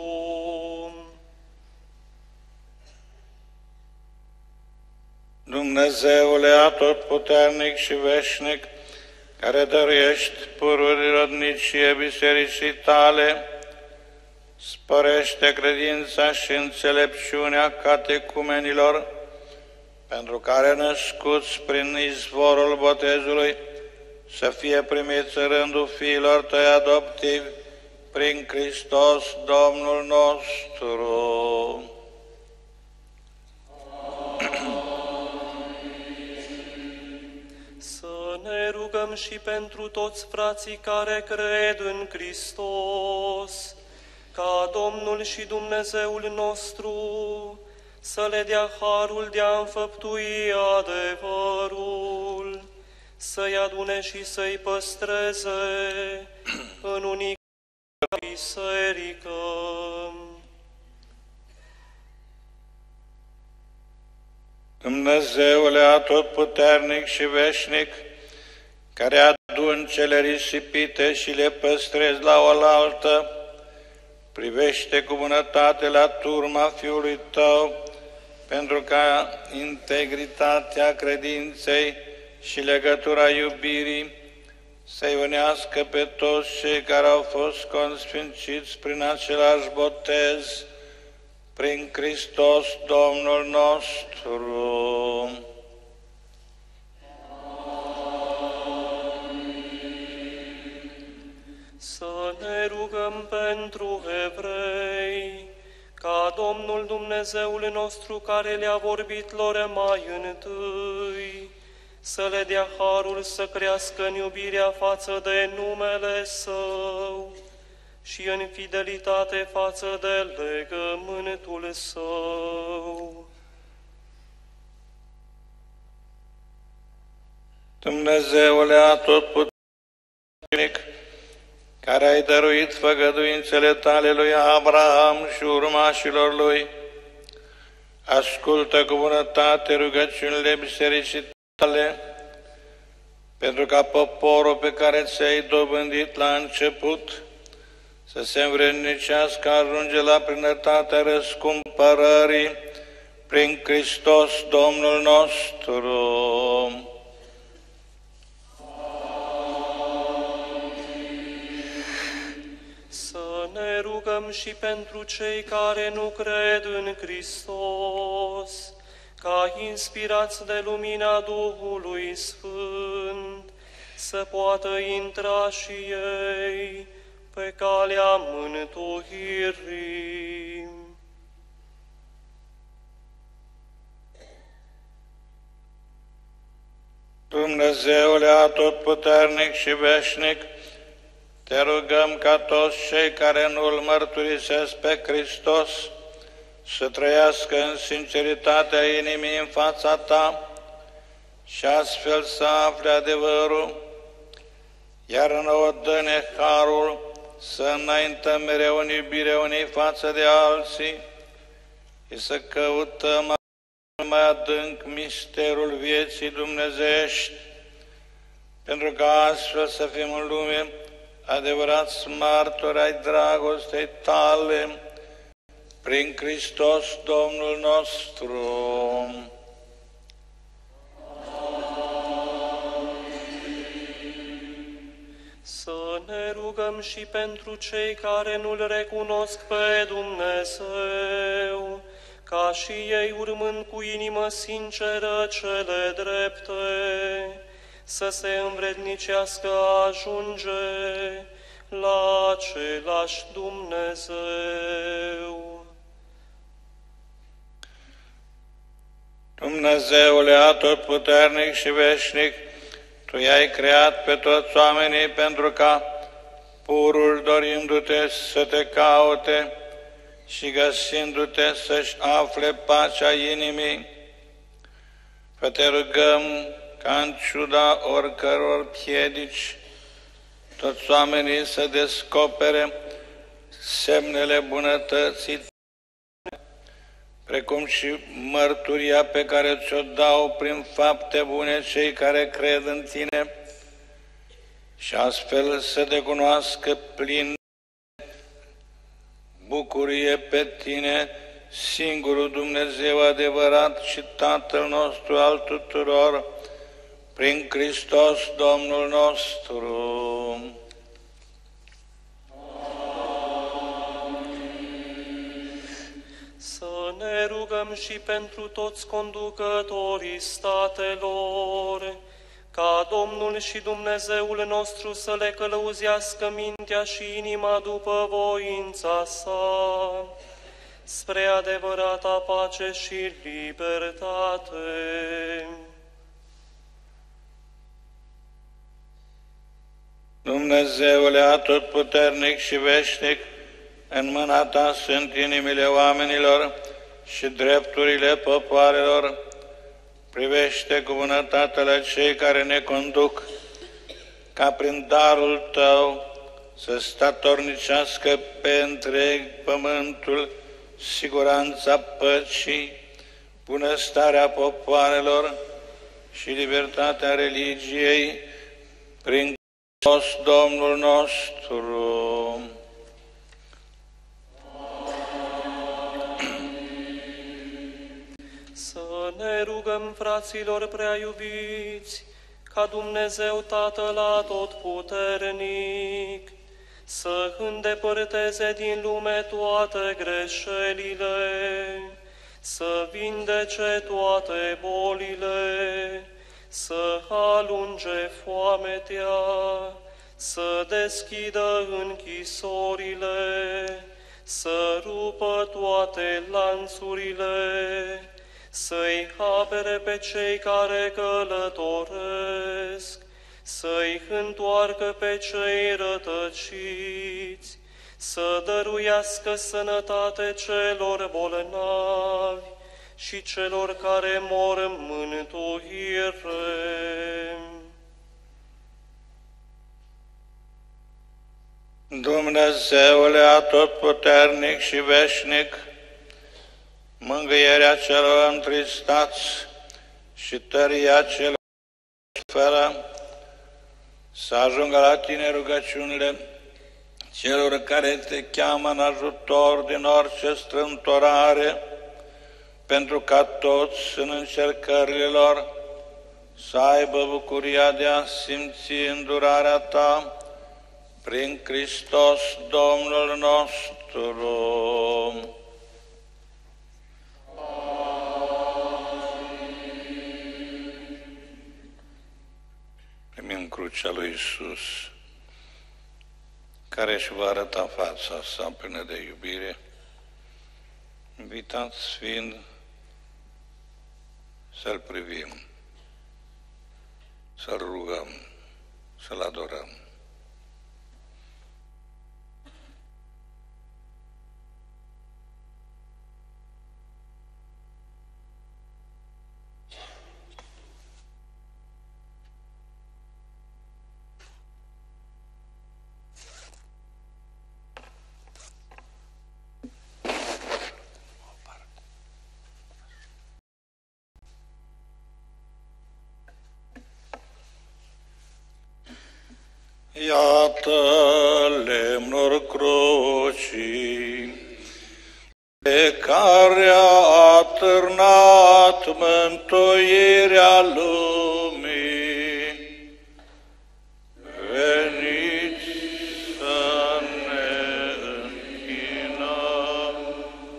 Dumnezeule atotputernic și veșnic, care dăruiești pururii rodnicie bisericii tale, spărește credința și înțelepciunea catecumenilor, pentru care născuți prin izvorul botezului, să fie primiți în rândul fiilor tăi adoptivi, prin Hristos Domnul nostru. Să ne rugăm și pentru toți frații care cred în Hristos, ca Domnul și Dumnezeul nostru să le dea harul de a înfăptui adevărul, să-i adune și să-i păstreze în unica biserică. Dumnezeule atotputernic și veșnic, care aduni cele risipite și le păstrezi la oaltă, privește cu bunătate la turma Fiului Tău, pentru ca integritatea credinței și legătura iubirii să-i unească pe toți cei care au fost consfințiți prin același botez, prin Hristos Domnul nostru. Să ne rugăm pentru evrei, ca Domnul Dumnezeul nostru care le-a vorbit lor mai întâi, să le dea harul să crească în iubirea față de numele Său și în fidelitate față de legământul Său. Dumnezeule atotputernic, care ai dăruit făgăduințele tale lui Abraham și urmașilor lui, ascultă cu bunătate rugăciunile bisericii tale pentru ca poporul pe care ți-ai dobândit la început să se învrednicească, ajunge la plinătatea răscumpărării prin Hristos Domnul nostru. Să ne rugăm și pentru cei care nu cred în Hristos, ca inspirați de lumina Duhului Sfânt, să poată intra și ei pe calea mântuirii. Dumnezeule atotputernic și veșnic, te rugăm ca toți cei care nu-L mărturisesc pe Hristos să trăiască în sinceritatea inimii în fața Ta și astfel să afle adevărul, iar nouă dă-ne harul să înaintăm mereu în iubire unii față de alții și să căutăm mai adânc misterul vieții dumnezeiești, pentru ca astfel să fim în lume adevărați martori ai dragostei Tale, prin Hristos Domnul nostru. Să ne rugăm și pentru cei care nu-L recunosc pe Dumnezeu, ca și ei, urmând cu inimă sinceră cele drepte, să se învrednicească a ajunge la același Dumnezeu. Dumnezeule atotputernic și veșnic, Tu i-ai creat pe toți oamenii pentru ca, purul dorindu-te să te caute și găsindu-te să-și afle pacea inimii. Fă te rugăm ca în ciuda oricăror piedici, toți oamenii să descopere semnele bunătății, precum și mărturia pe care ți-o dau prin fapte bune cei care cred în Tine, și astfel să te cunoască plin bucurie pe Tine, singurul Dumnezeu adevărat și Tatăl nostru al tuturor, prin Hristos Domnul nostru. Să ne rugăm și pentru toți conducătorii statelor, ca Domnul și Dumnezeul nostru să le călăuzească mintea și inima după voința sa, spre adevărata pace și libertate. Dumnezeule atotputernic și veșnic, în mâna Ta sunt inimile oamenilor și drepturile popoarelor. Privește cu bunătate la cei care ne conduc, ca prin darul Tău să statornicească pe întreg pământul siguranța păcii, bunăstarea popoarelor și libertatea religiei, prin Hristos Domnul nostru. Să ne rugăm, fraților prea iubiți, ca Dumnezeu Tatăl Atotputernic să îndepărteze din lume toate greșelile, să vindece toate bolile, să alunge foametea, să deschidă închisorile, să rupă toate lanțurile, să-i apere pe cei care călătoresc, să-i întoarcă pe cei rătăciți, să dăruiască sănătate celor bolnavi și celor care mor în mântuire. Dumnezeule atotputernic și veșnic, mângâierea celor întristați și tăria celor fără, să ajungă la tine rugăciunile celor care te cheamă în ajutor din orice strâmtorare, pentru ca toți în încercările lor să aibă bucuria de a simți îndurarea ta prin Hristos Domnul nostru. Primim crucea lui Iisus, care își va arăta fața sa plină de iubire, invitați fiind să-L privim, să-L rugăm, să-L adorăm. Iată lemnul crucii, pe care a târnat mântuirea lumii. Veniți să ne închinăm.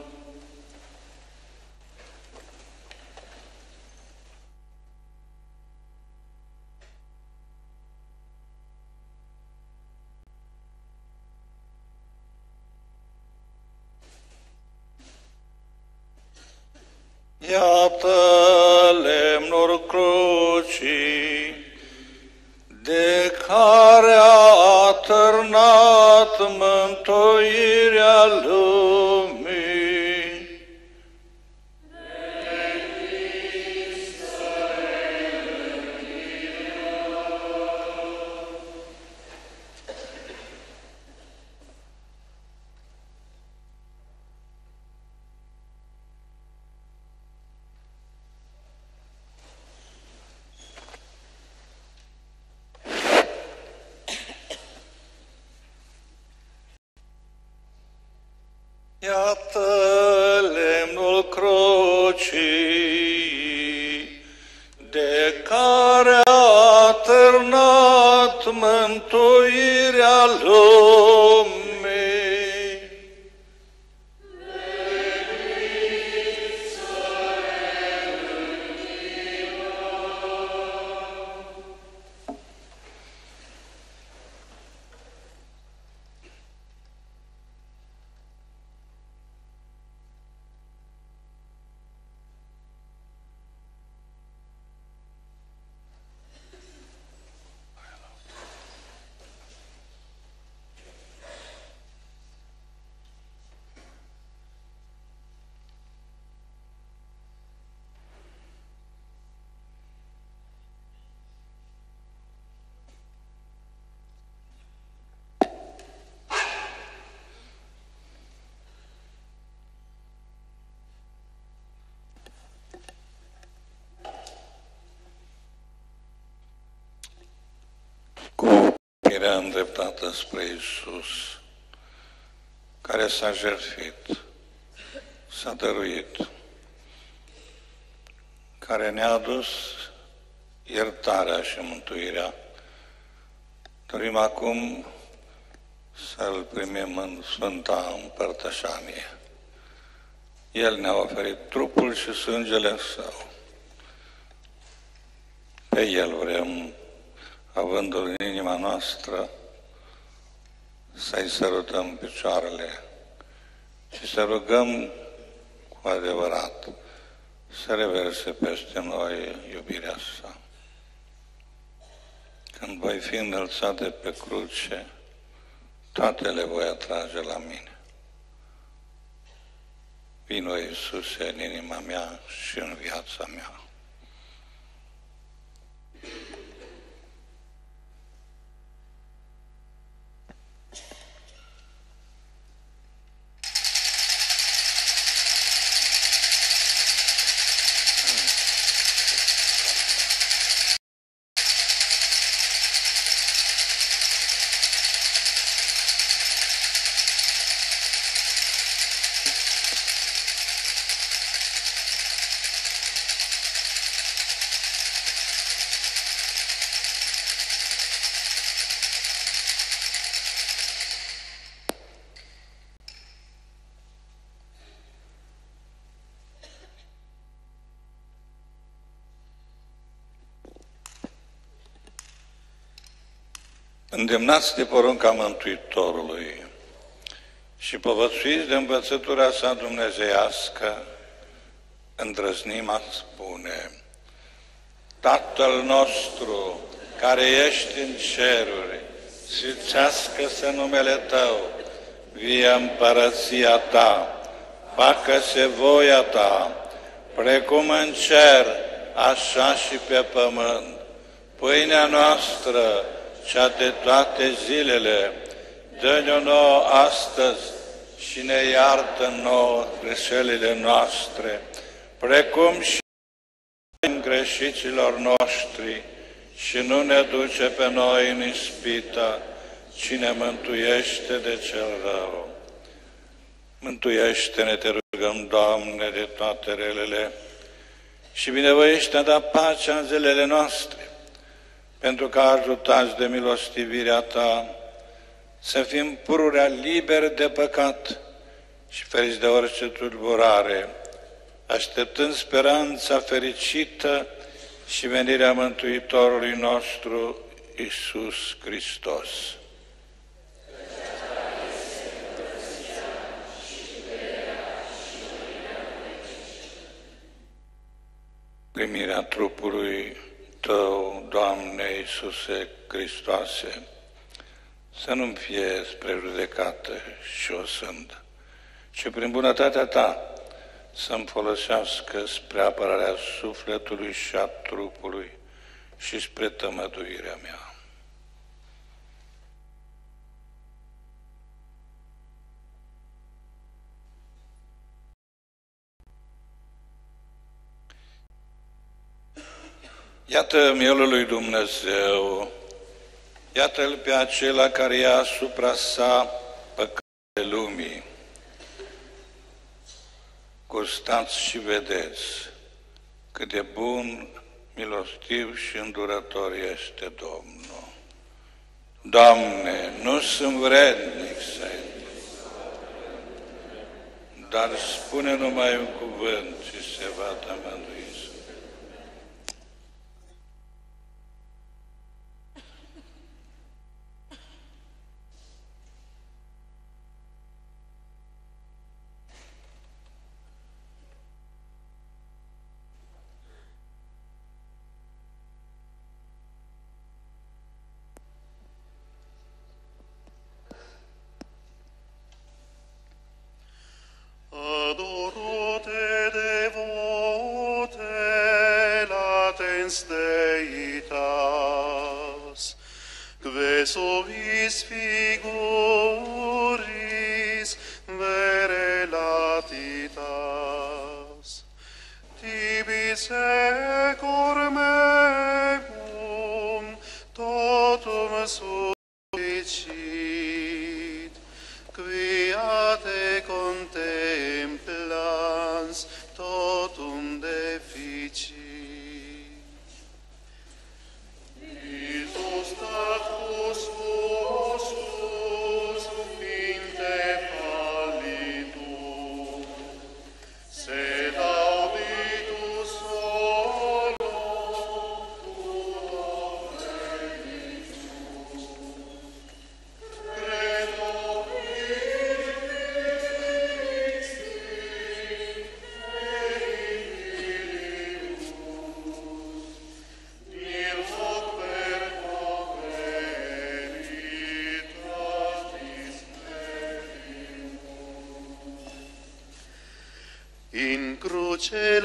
Iată lemnul crucii, de care a târnat mântuirea lumii. Iată lemnul crucii, de care a târnat mântuirea lumii. Privirea îndreptată spre Iisus, care s-a jertfit, s-a dăruit, care ne-a adus iertarea și mântuirea. Dorim acum să-L primim în Sfânta Împărtășanie. El ne-a oferit trupul și sângele Său. Pe El vrem, avându-L în inima noastră, să-i sărutăm picioarele și să rugăm cu adevărat să reverse peste noi iubirea Sa. Când voi fi înălțat de pe cruce, toate le voi atrage la mine. Vino, Iisuse, în inima mea și în viața mea. îndemnați de porunca Mântuitorului și povățuiți de învățătura sa dumnezeiască, îndrăznim a spune: Tatăl nostru, care ești în ceruri, sfințească-se numele Tău, vie împărăția Ta, facă-se voia Ta, precum în cer, așa și pe pământ. Pâinea noastră, cea de toate zilele, dă-ne-o nouă astăzi și ne iartă nouă greșelile noastre, precum și în greșiților noștri, și nu ne duce pe noi în ispită, ci ne mântuiește de cel rău. Mântuiește-ne, te rugăm, Doamne, de toate relele și binevoiește a da pacea în zilele noastre, pentru că ajutați de milostivirea Ta să fim pururea liberi de păcat și feriți de orice tulburare, așteptând speranța fericită și venirea Mântuitorului nostru, Iisus Hristos. Primirea trupului Tău, Doamne Iisuse Hristoase, să nu-mi fie spre judecată și o sândă, ci prin bunătatea Ta să-mi folosească spre apărarea sufletului și a trupului și spre tămăduirea mea. Iată mielul lui Dumnezeu, iată-L pe acela care ia asupra sa păcatele lumii. Gustați și vedeți cât de bun, milostiv și îndurător este Domnul. Doamne, nu sunt vrednic să dar spune numai un cuvânt și se va tămădui. Deitas, que suvis figuris vere latitas, tibi secur mecum totum suicit, quia te contemplans totum deficit. In cruce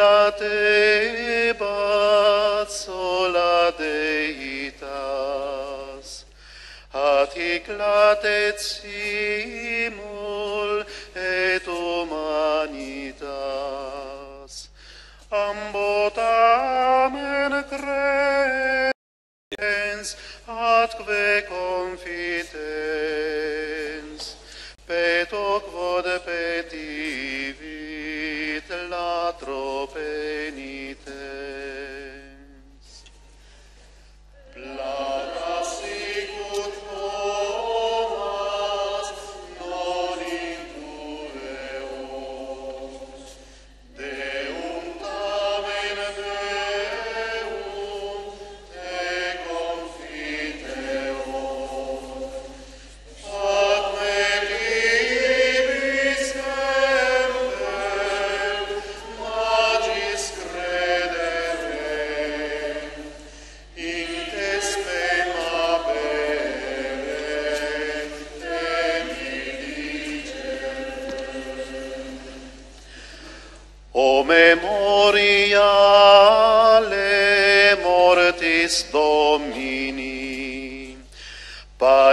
latebat sola Deitas, hatic latet simul et humanitas, ambot amen credens, atque confitens, peto quod petivit latro penitens. Plata sicut Thomas non intueos, Deum tamen Deum te confiteos.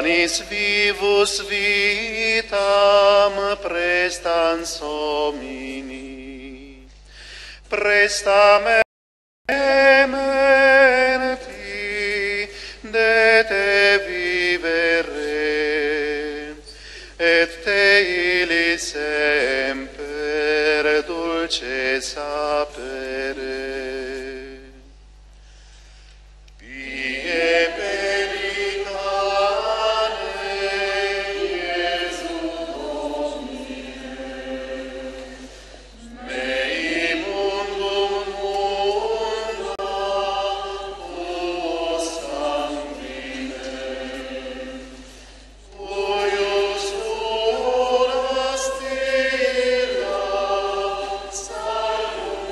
Anis vivus vitam prestans homini, presta me menti de te vivere, et te ili semper dulce sapere. Pie pelicane, Iesu Domine, mei mundum munda tuo sanguine, cuius una stilla salvum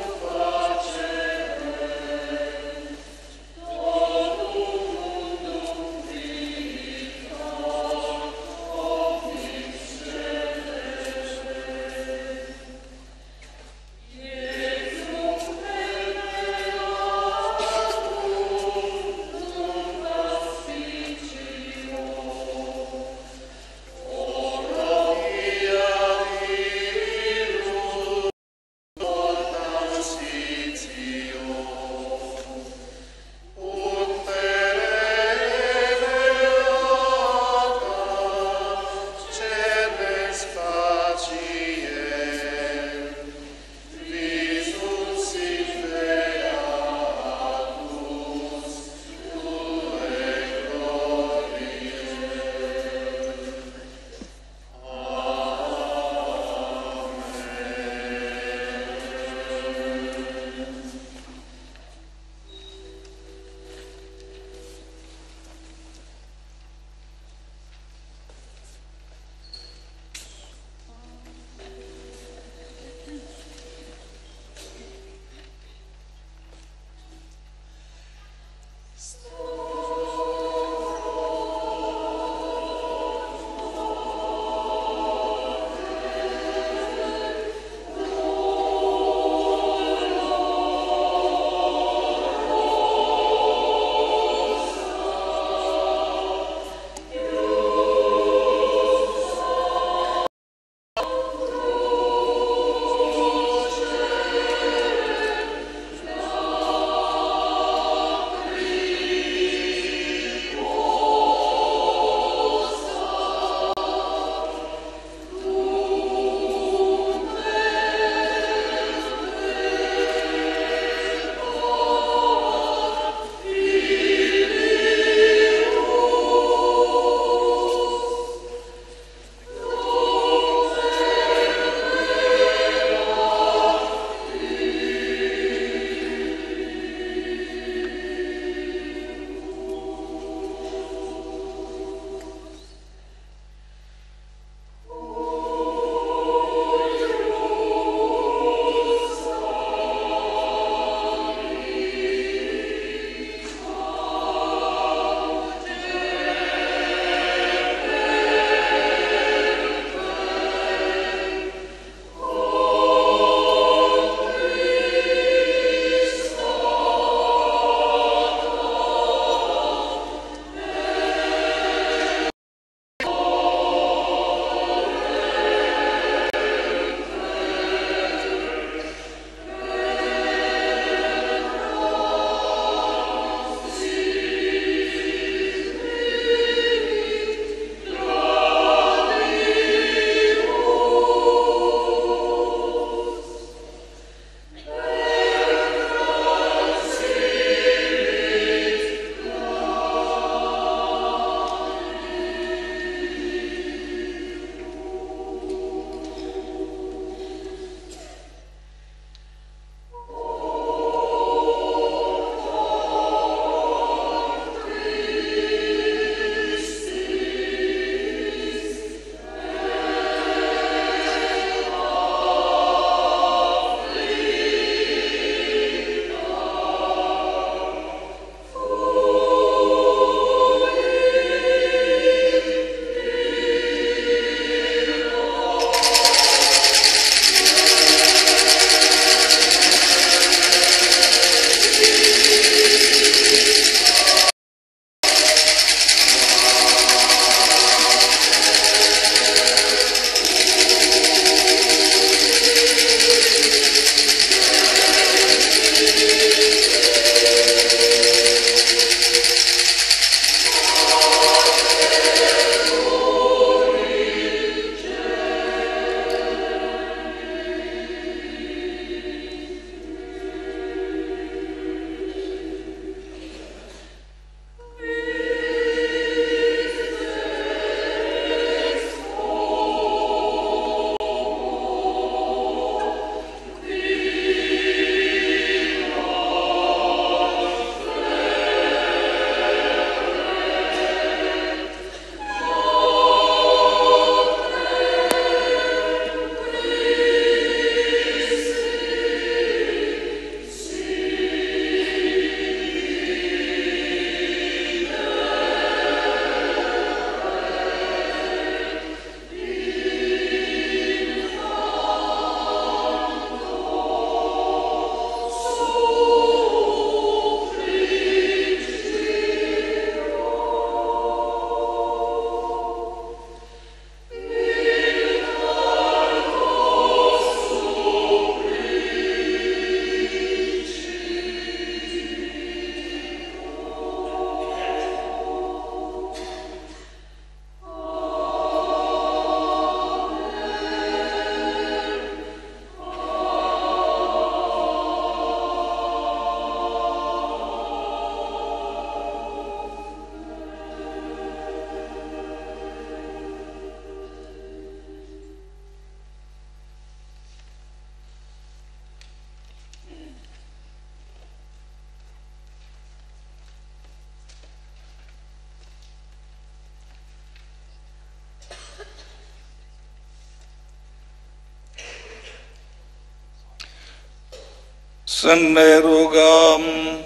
Să ne rugăm.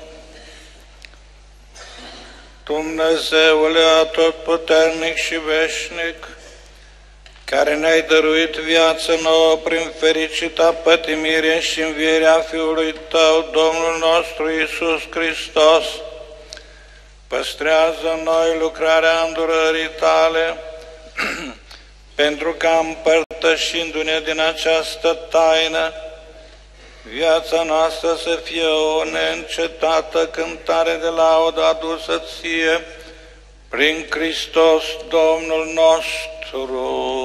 Dumnezeule atotputernic și veșnic, care ne-ai dăruit viață nouă prin fericita pătimire și învierea Fiului Tău, Domnul nostru Iisus Hristos, păstrează în noi lucrarea îndurării Tale, pentru ca împărtășindu-ne din această taină, viața noastră să fie o neîncetată cântare de laudă adusă Ție, prin Hristos Domnul nostru.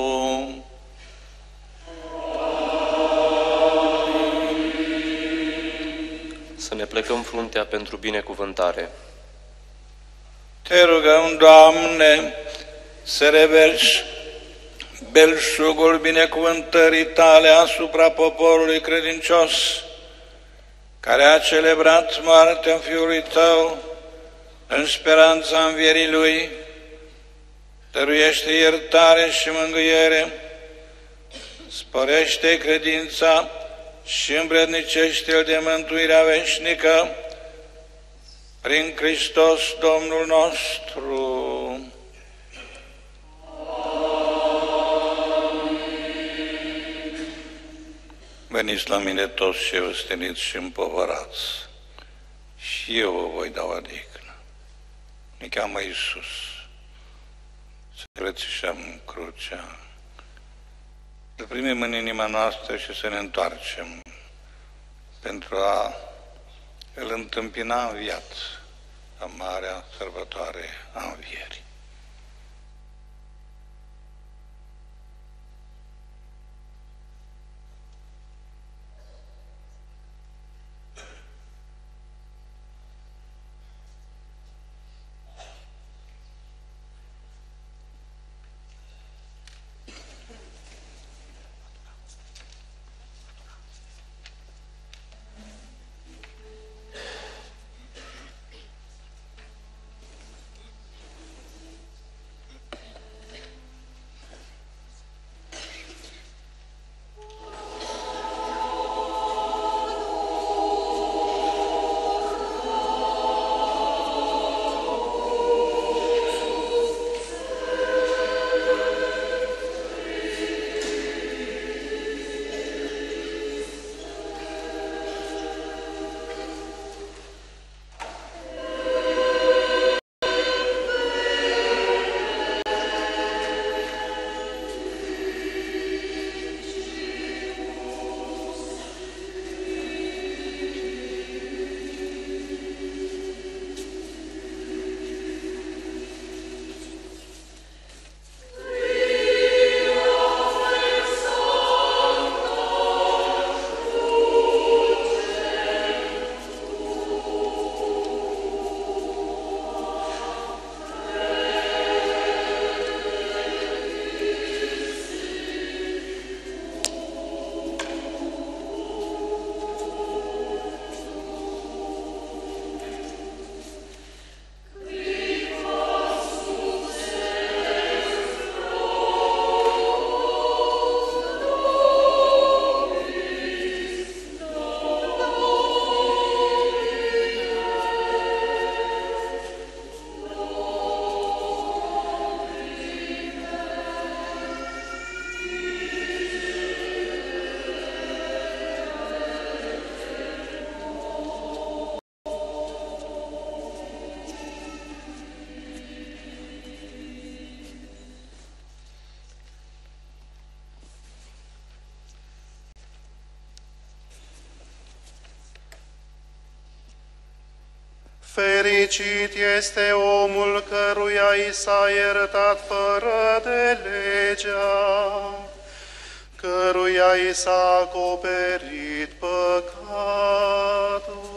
Să ne plecăm fruntea pentru binecuvântare. Te rugăm, Doamne, să reverși belșugul binecuvântării Tale asupra poporului credincios, care a celebrat moartea Fiului Tău în speranța învierii Lui. Dăruiește iertare și mângâiere, sporește credința și îmbrednicește-l de mântuirea veșnică, prin Hristos Domnul nostru. Veniți la mine toți cei osteniți și împovărați, și eu vă voi da odihnă. Ne cheamă Iisus. Să rățișăm crucea, să primim în inima noastră și să ne întoarcem pentru a îl întâmpina în viață la marea sărbătoare a învierii. Fericit este omul căruia i s-a iertat fără de legea, căruia i s-a acoperit păcatul.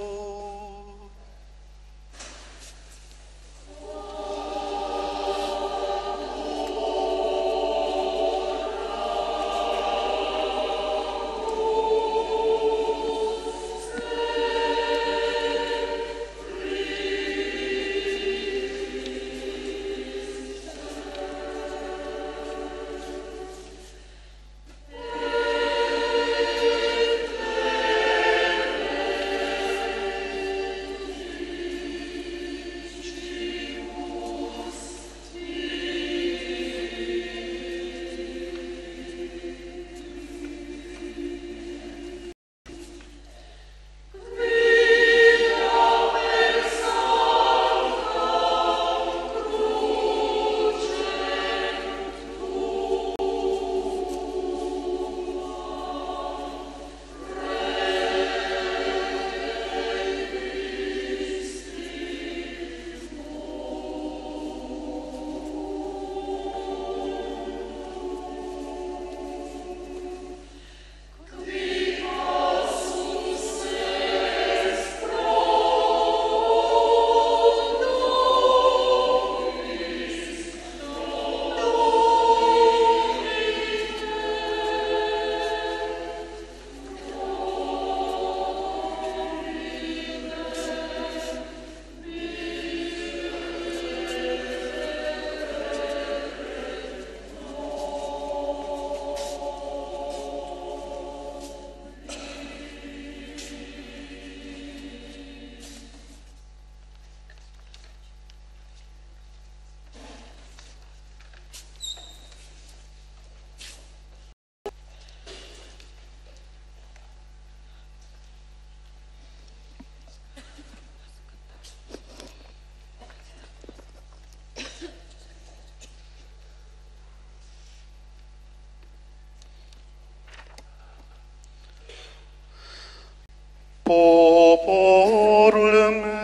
Poporul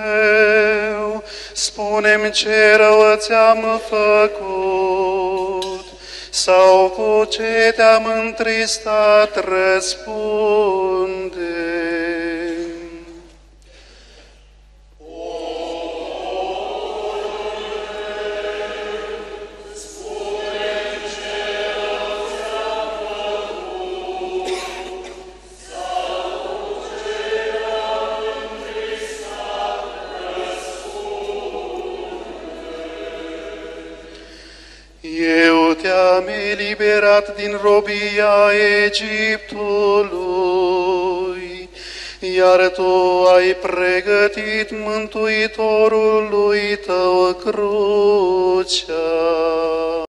meu, spune-mi ce rău ți-am făcut, sau cu ce te-am întristat, răspunde. Eu te-am eliberat din robia Egiptului, iar tu ai pregătit Mântuitorului tău crucea.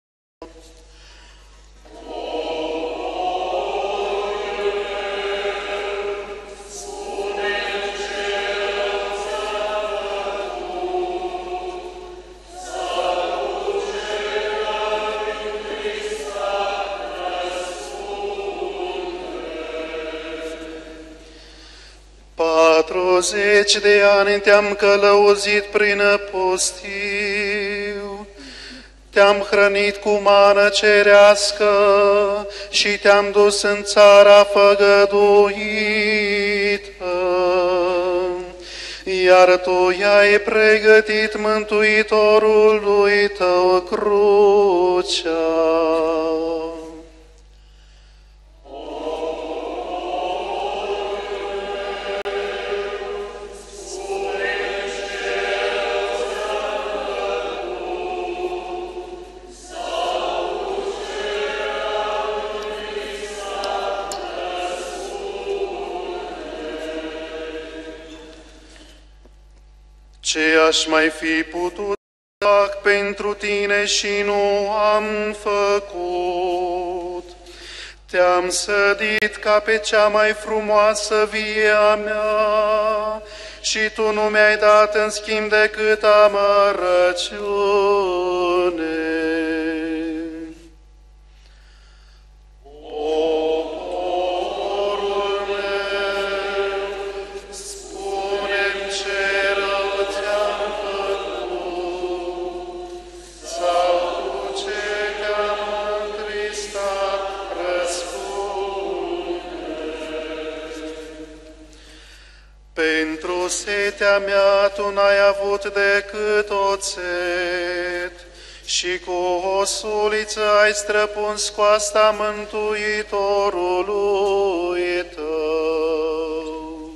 Patruzeci de ani te-am călăuzit prin pustiu, te-am hrănit cu mană cerească și te-am dus în țara făgăduită, iar tu i-ai pregătit Mântuitorului tău crucea. Ce aș mai fi putut fac pentru tine și nu am făcut? Te-am sădit ca pe cea mai frumoasă via mea și tu nu mi-ai dat în schimb decât amărăciune. Poporul meu, spune-mi ce rău ți-am setea mea tu n-ai avut decât oțet, și cu o suliță ai străpuns coasta Mântuitorului tău.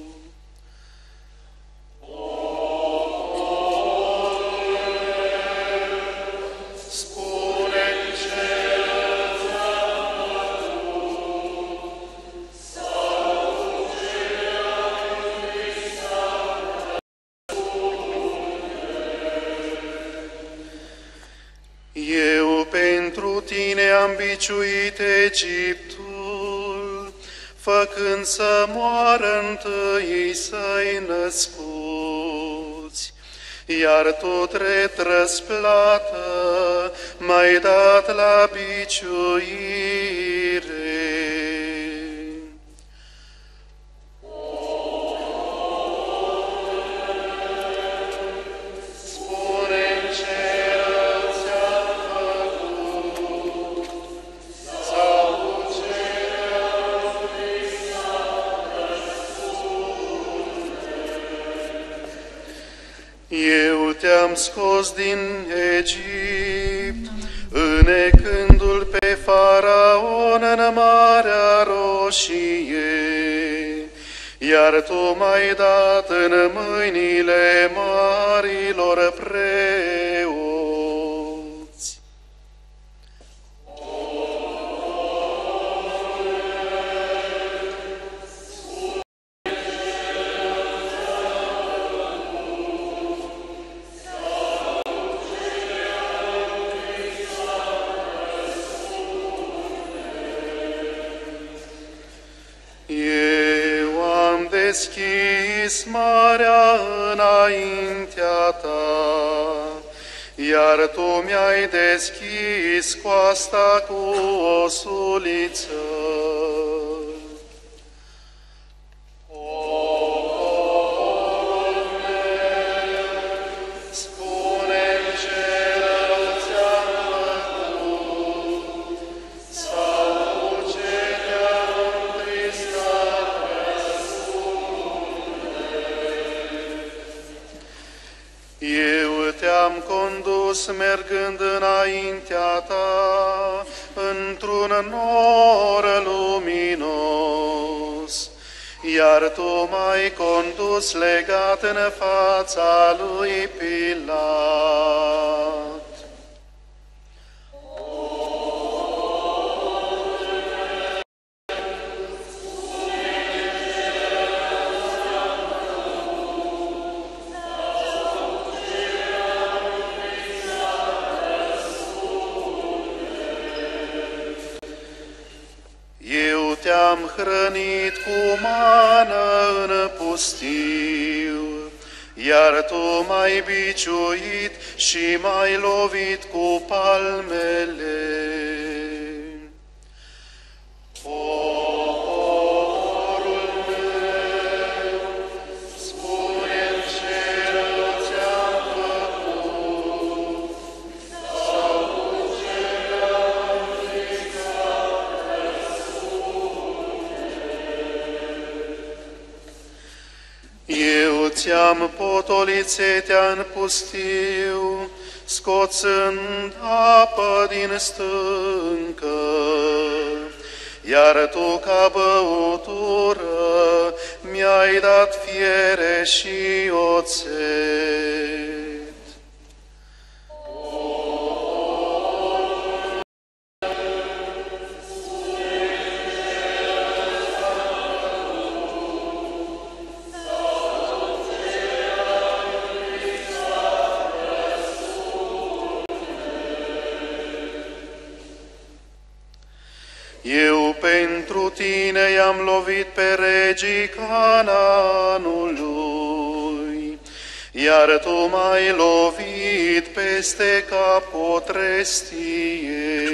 Spune-mi ce Eu pentru tine am biciuit Egiptul, făcând să moară întâi săi născuți, iar tu drept răsplată m-ai dat la biciuire. Eu te-am scos din Egipt, înecându-l pe Faraon în Marea Roșie, iar tu m-ai dat în mâinile marilor preoți. Eu am deschis marea înaintea ta, iar tu mi-ai deschis coasta cu o suliță. Te-am condus mergând înaintea ta într-un nor luminos, iar tu m-ai condus legat în fața lui Pilat. Te-am hrănit cu mană în pustiu, iar tu m-ai biciuit și m-ai lovit cu palmele. Poporul meu, spune-mi ce rău ți-am făcut, sau cu ce am Eu ți-am potolit setea în pustiu, scoțând apă din stâncă, iar tu ca băutură mi-ai dat fiere și oțet. Eu pentru tine i-am lovit pe regii Canaanului, iar tu m-ai lovit peste cap o trestie.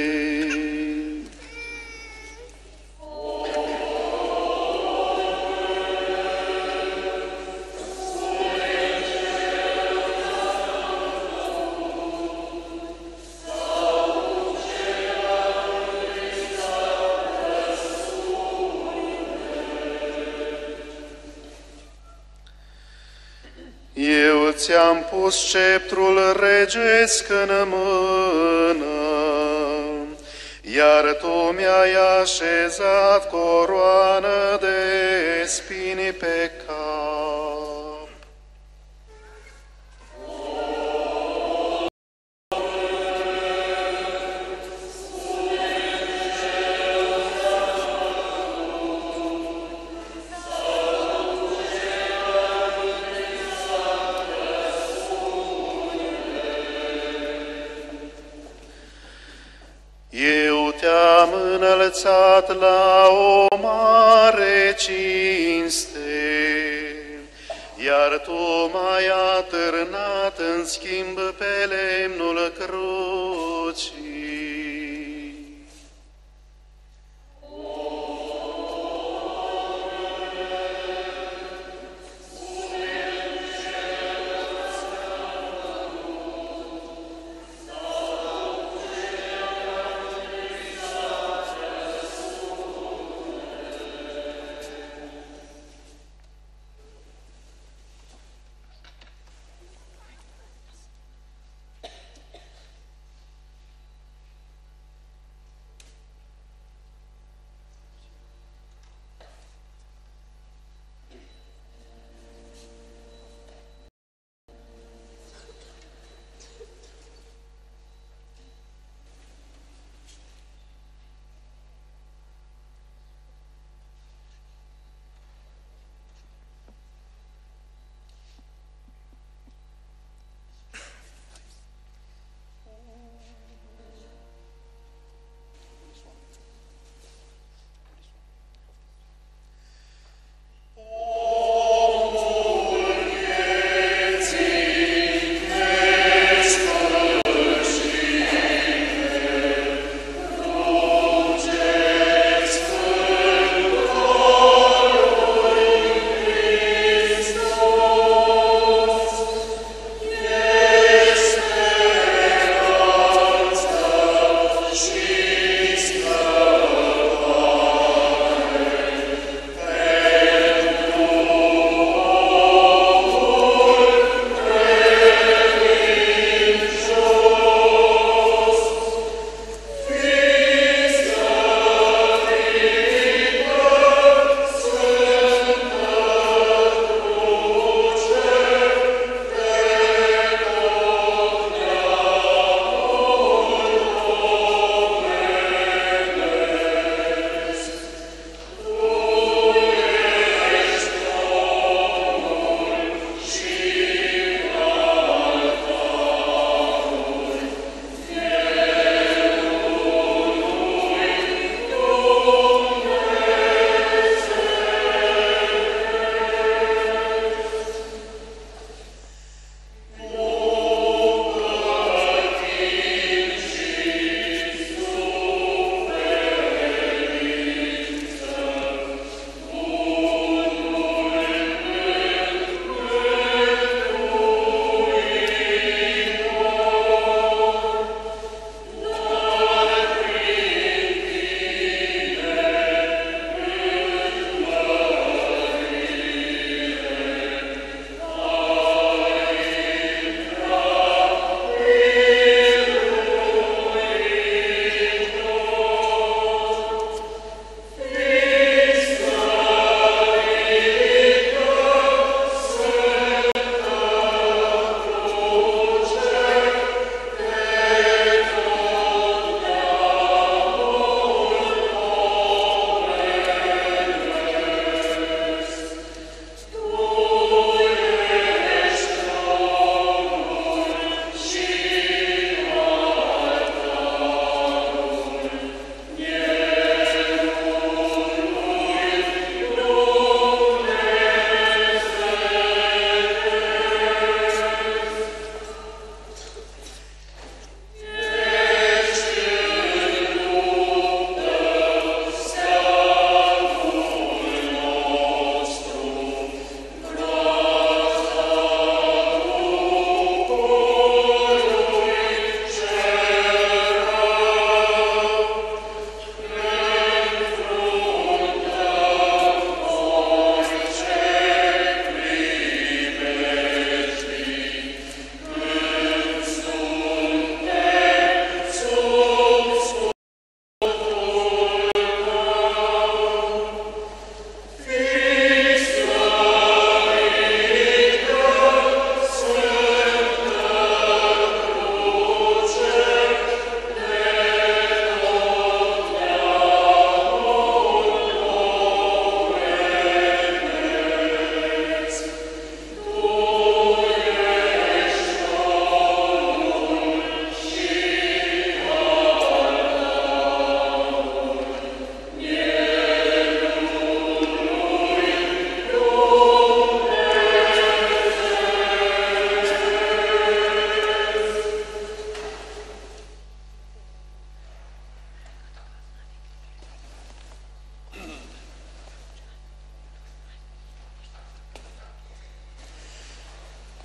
ți-am pus sceptrul regesc în mână, iar tu mi-ai așezat coroană de spini pe cap. Eu te-am înălțat la o mare cinste, iar tu m-ai atârnat în schimb pe lemnul crucii.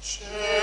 Cel